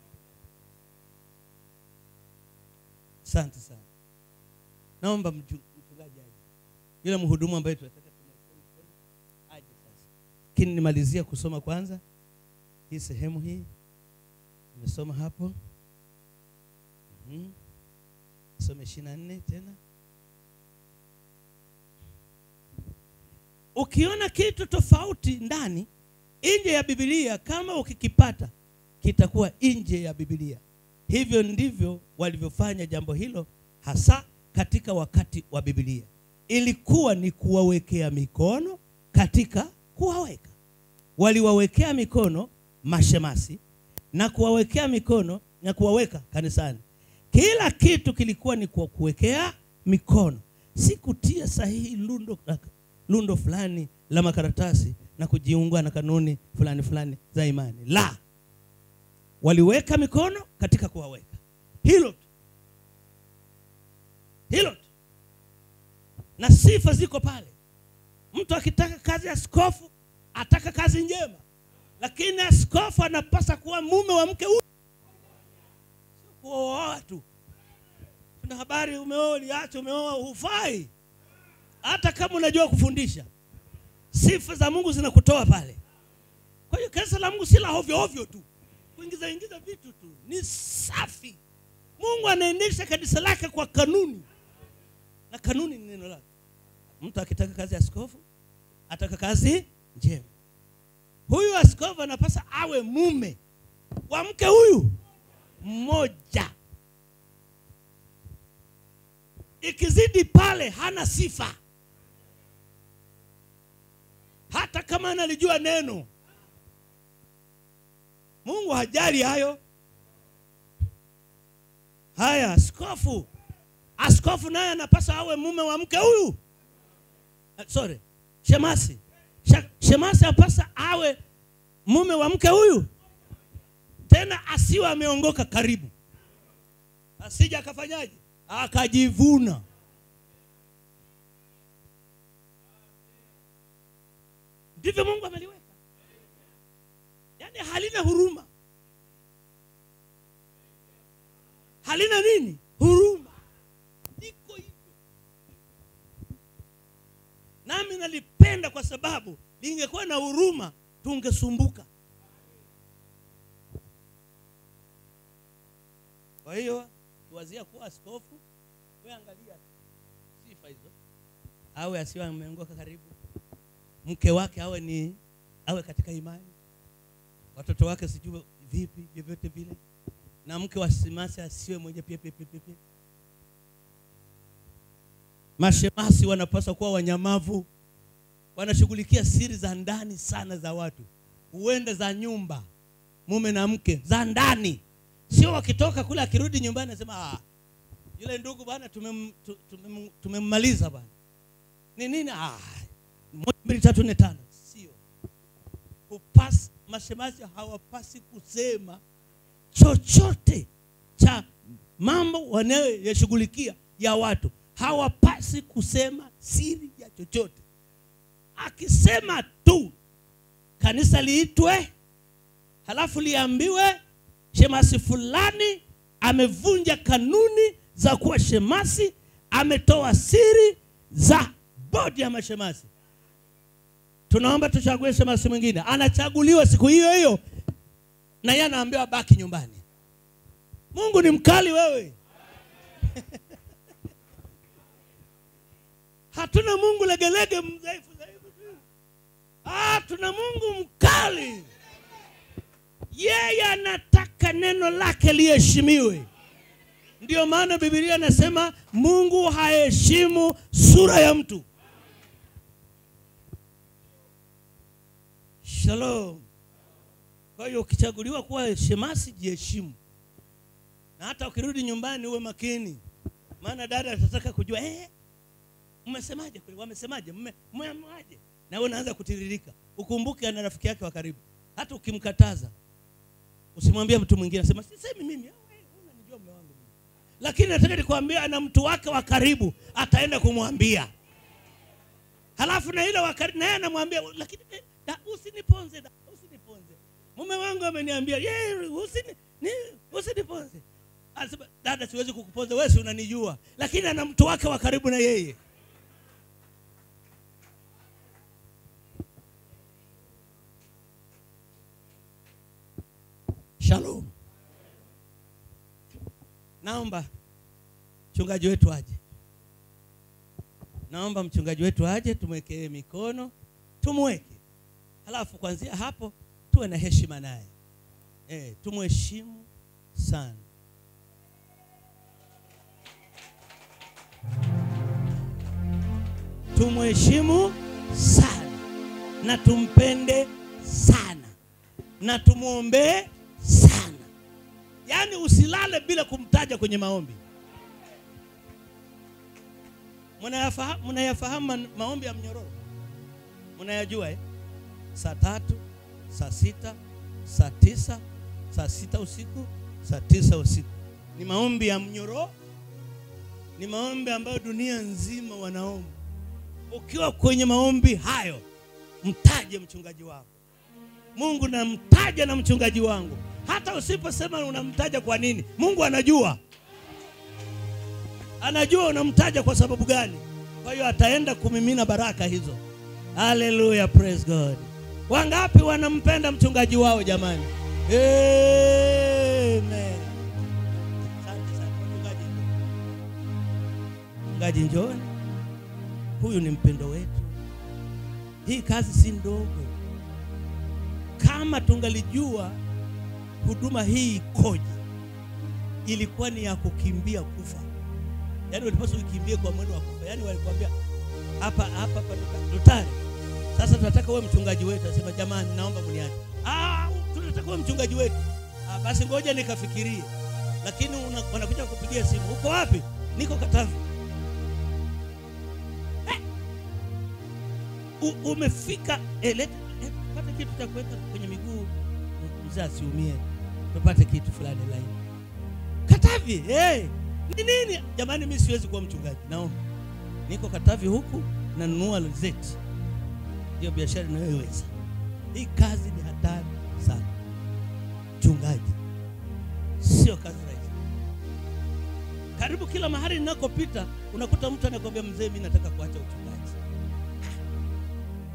Asante sana. Naomba mchungaji aje. Yule mhudumu ambaye tunataka tumseme aje sasa. Lakini nimalizia kusoma kwanza hii sehemu hii. Nimesoma hapo. Some 24 tena. Ukiona kitu tofauti ndani nje ya Biblia, kama ukikipata kitakuwa nje ya Biblia. Hivyo ndivyo walivyofanya jambo hilo hasa katika wakati wa Biblia. Ilikuwa ni kuwawekea mikono katika kuwaweka. Waliwawekea mikono mashemasi na kuwawekea mikono na kuwaweka kanisani. Kila kitu kilikuwa ni kwa kuwekea mikono. Si kutia sahihi lundo fulani la makaratasi na kujiunga na kanuni fulani za imani. La. Waliweka mikono katika kuwaweka. Hilo tu. Na sifa ziko pale. Mtu akitaka kazi ya askofu, ataka kazi njema. Lakini askofu anapaswa kuwa mume wa mke huyu. Sio kuoa tu. Tuna habari umeoa, liacha umeoa, hufai. Hata kama unajua kufundisha. Sifa za Mungu zinakutoa pale. Kwa hiyo kanisa la Mungu si la ovyo tu. Kuingiza vitu tu. Ni safi. Mungu anaendesha kanisa lake kwa kanuni. Na kanuni ni neno lake. Mtu akitaka kazi ya askofu, ataka kazi njema. Huyu askofu anapaswa awe mume wa mke huyu mmoja. Ikizidi pale hana sifa. Hata kama analijua neno. Mungu hajali hayo. Haya, askofu naye anapaswa awe mume wa mke huyu. Shemasi. Shemasi anapaswa awe mume wa mke huyu. Tena asiwe ameongoka karibu. Asije akafanyaje? Akajivuna. Ndivyo Mungu ameliweka. Yaani halina huruma. Halina nini? Huruma. Niko hivyo. Nami nalipenda linatupenda kwa sababu lingekuwa na huruma tungesumbuka. Kwa hiyo tuwazia kuwa askofu, wewe angalia sifa hizo. Awe asiwe ameongoka karibu. Mke wake awe katika imani. Watoto wake sijui vipi vyovyote vile. Na mke wa Shemasi asiwe mwenye pepe. Mashemasi wanapaswa kuwa wanyamavu. Wanashughulikia siri za ndani sana za watu. Huenda za nyumba, mume na mke, za ndani. Sio wakitoka kule akirudi nyumbani anasema yule ndugu bwana tumemmaliza bwana. Ni nini? 1 2 3 4 5. Sio. Mashemasi hawapasi kusema chochote cha mambo wanayoyashughulikia ya watu. Hawapasi kusema siri ya chochote. Akisema tu kanisa liitwe, halafu liambiwe shemasi fulani amevunja kanuni za kuwa shemasi, ametoa siri za bodi ya mashemasi, tunaomba tuchague shemasi mwingine. Anachaguliwa siku hiyo hiyo na yeye anaambiwa baki nyumbani. Mungu ni mkali wewe. Hatuna Mungu legelege mdhaifu. Tuna Mungu mkali. Yeye anataka neno lake liheshimiwe. Ndio maana Biblia inasema Mungu haheshimu sura ya mtu. Shalom. Kwa hiyo ukichaguliwa kuwa shemasi, jiheshimu. Na hata ukirudi nyumbani uwe makini. Maana dada atataka kujua umesemaje kweli, wamesemaje, mmeaje? Na wewe unaanza kutiririka. Ukumbuke ana rafiki yake wa karibu. Hata ukimkataza usimwambie mtu mwingine, sema sisemi mimi, wewe unanijua mume wangu mimi. Lakini nataka nikwambie ana mtu wake wa karibu ataenda kumwambia. Halafu na ile wakati naye anamwambia, lakini usiniponze. Mume wangu ameniambia, usiniponze. Anasema dada siwezi kukuponza, wewe si unanijua. Lakini ana mtu wake wa karibu na yeye. Shalom. Naomba mchungaji wetu aje. Tumwekee mikono, tumweke. Halafu kuanzia hapo tuwe na heshima naye. Tumheshimu sana. Tumheshimu sana na tumpende sana na tumuombe sana. Yaani usilale bila kumtaja kwenye maombi. Mnayafahamu maombi ya mnyororo? Mnayajua Saa 3, saa 6, saa 9, saa 6 usiku, saa 9 usiku. Ni maombi ya mnyororo. Ni maombi ambayo dunia nzima wanaomba. Ukiwa kwenye maombi hayo, mtaje mchungaji wako. Mungu namtaja na mchungaji wangu. Hata usiposema unamtaja kwa nini, Mungu anajua. Anajua unamtaja kwa sababu gani. Kwa hiyo ataenda kumimina baraka hizo. Hallelujah, praise God. Wangapi wanampenda mchungaji wao jamani? Amen. Asante sana mchungaji. Mchungaji njoni. Huyu ni mpendo wetu. Hii kazi si ndogo. Kama tungalijua huduma hii ikoje, ilikuwa ni ya kukimbia kufa. Yaani walipaswa kukimbia kwa mwendo wa kufa. Yaani walikwambia hapa Lutari, sasa tunataka wewe mchungaji wetu. Anasema jamani naomba mniache. Tunataka wewe mchungaji wetu. Basi ngoja nikafikirie. Lakini wanakuja kupigia simu. Uko wapi? Niko Katavi. Umefika pata kitu cha kuweka kwenye miguu mzee asiumie. Tupate kitu fulani laini. Katavi, ni nini? Jamani mimi siwezi kuwa mchungaji. Naomba. Niko Katavi huku na nunua lezeti. Ndio biashara ninayoweza. Hii kazi ni hatari sana. Mchungaji sio kazi rahisi. Karibu kila mahali ninakopita unakuta mtu anakuambia mzee mimi nataka kuacha uchungaji.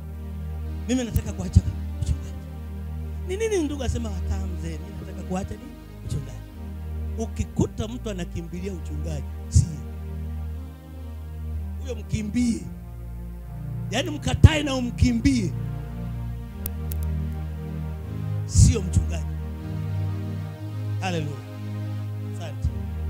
mimi nataka kuacha uchungaji. Ni nini ndugu asema hata mzee, mimi nataka kuacha nini? Uchungaji. Ukikuta mtu anakimbilia uchungaji, si huyo, mkimbie. Yaani mkatae na umkimbie. Sio mchungaji. Haleluya. Asante.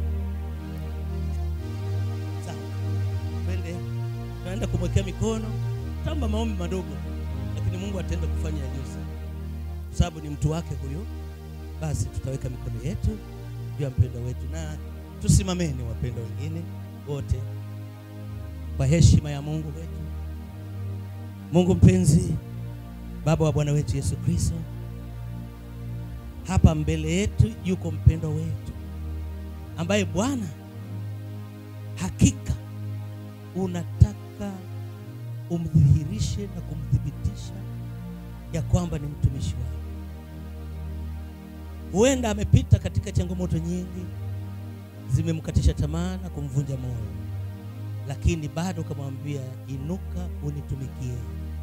Sawa. Tunaenda kumwekea mikono. Tamba maombi madogo, lakini Mungu ataenda kufanya yaliyo sawa. Kwa sababu ni mtu wake huyo. Basi tutaweka mikono yetu juu ya mpendwa wetu na tusimameni wapendwa wengine wote kwa heshima ya Mungu wetu. Mungu mpenzi, Baba wa Bwana wetu Yesu Kristo, hapa mbele yetu yuko mpendwa wetu ambaye Bwana hakika unataka umdhihirishe na kumthibitisha ya kwamba ni mtumishi wako. Huenda amepita katika changamoto nyingi zimemkatisha tamaa na kumvunja moyo, lakini bado kamwambia inuka unitumikie.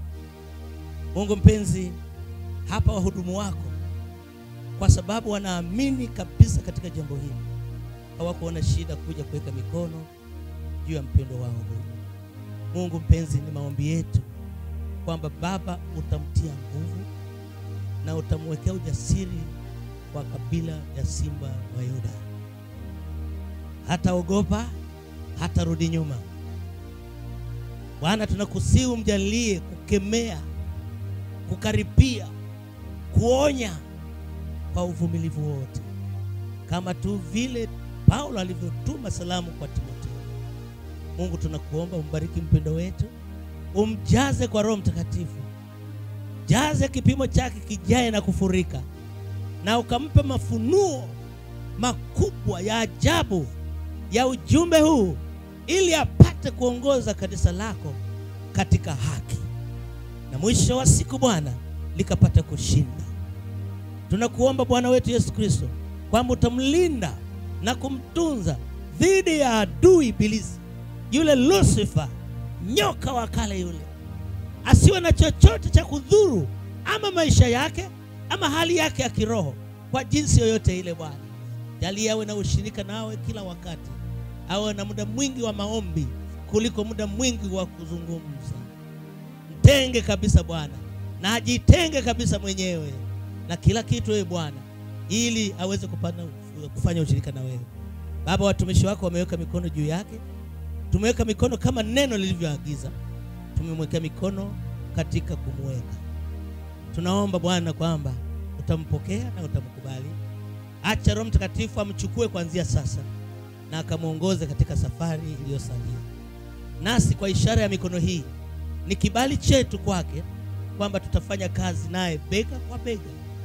Mungu mpenzi, hapa wahudumu wako, kwa sababu wanaamini kabisa katika jambo hili, hawakuona shida kuja kuweka mikono juu ya mpendo wao huyu. Mungu mpenzi, ni maombi yetu kwamba Baba utamtia nguvu na utamwekea ujasiri kwa kabila ya simba wa Yuda. Hata ogopa, hata rudi nyuma. Bwana, tunakusihi umjalie kukemea, kukaripia, kuonya kwa uvumilivu wote, kama tu vile Paulo alivyotuma salamu kwa Timotheo. Mungu, tunakuomba umbariki mpendo wetu, umjaze kwa Roho Mtakatifu, jaze kipimo chake kijae na kufurika, na ukampe mafunuo makubwa ya ajabu ya ujumbe huu, ili apate kuongoza kanisa lako katika haki, na mwisho wa siku Bwana likapata kushinda. Tunakuomba Bwana wetu Yesu Kristo kwamba utamlinda na kumtunza dhidi ya adui ibilisi, yule Lucifer, nyoka wa kale yule, asiwe na chochote cha kudhuru ama maisha yake ama hali yake ya kiroho kwa jinsi yoyote ile. Bwana, jalia awe na ushirika nawe kila wakati, awe na muda mwingi wa maombi kuliko muda mwingi wa kuzungumza. Mtenge kabisa Bwana, na ajitenge kabisa mwenyewe na kila kitu wewe Bwana, ili aweze kufanya ushirika na wewe. Baba, watumishi wako wameweka mikono juu yake. Tumeweka mikono kama neno lilivyoagiza. Tumemwekea mikono katika kumweka. Tunaomba Bwana kwamba utampokea na utamkubali. Acha Roho Mtakatifu amchukue kuanzia sasa na akamuongoze katika safari iliyosalia. Nasi kwa ishara ya mikono hii ni kibali chetu kwake kwamba tutafanya kazi naye bega kwa bega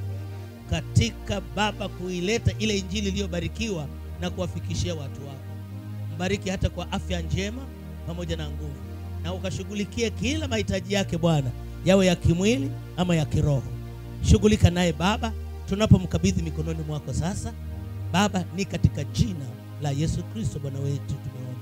katika Baba kuileta ile injili iliyobarikiwa na kuwafikishia watu wako. Mbariki hata kwa afya njema pamoja na nguvu, na ukashughulikie kila mahitaji yake Bwana, yawe ya kimwili ama ya kiroho. Shughulika naye Baba, tunapomkabidhi mikononi mwako sasa Baba, ni katika jina la Yesu Kristo Bwana wetu tumeomba.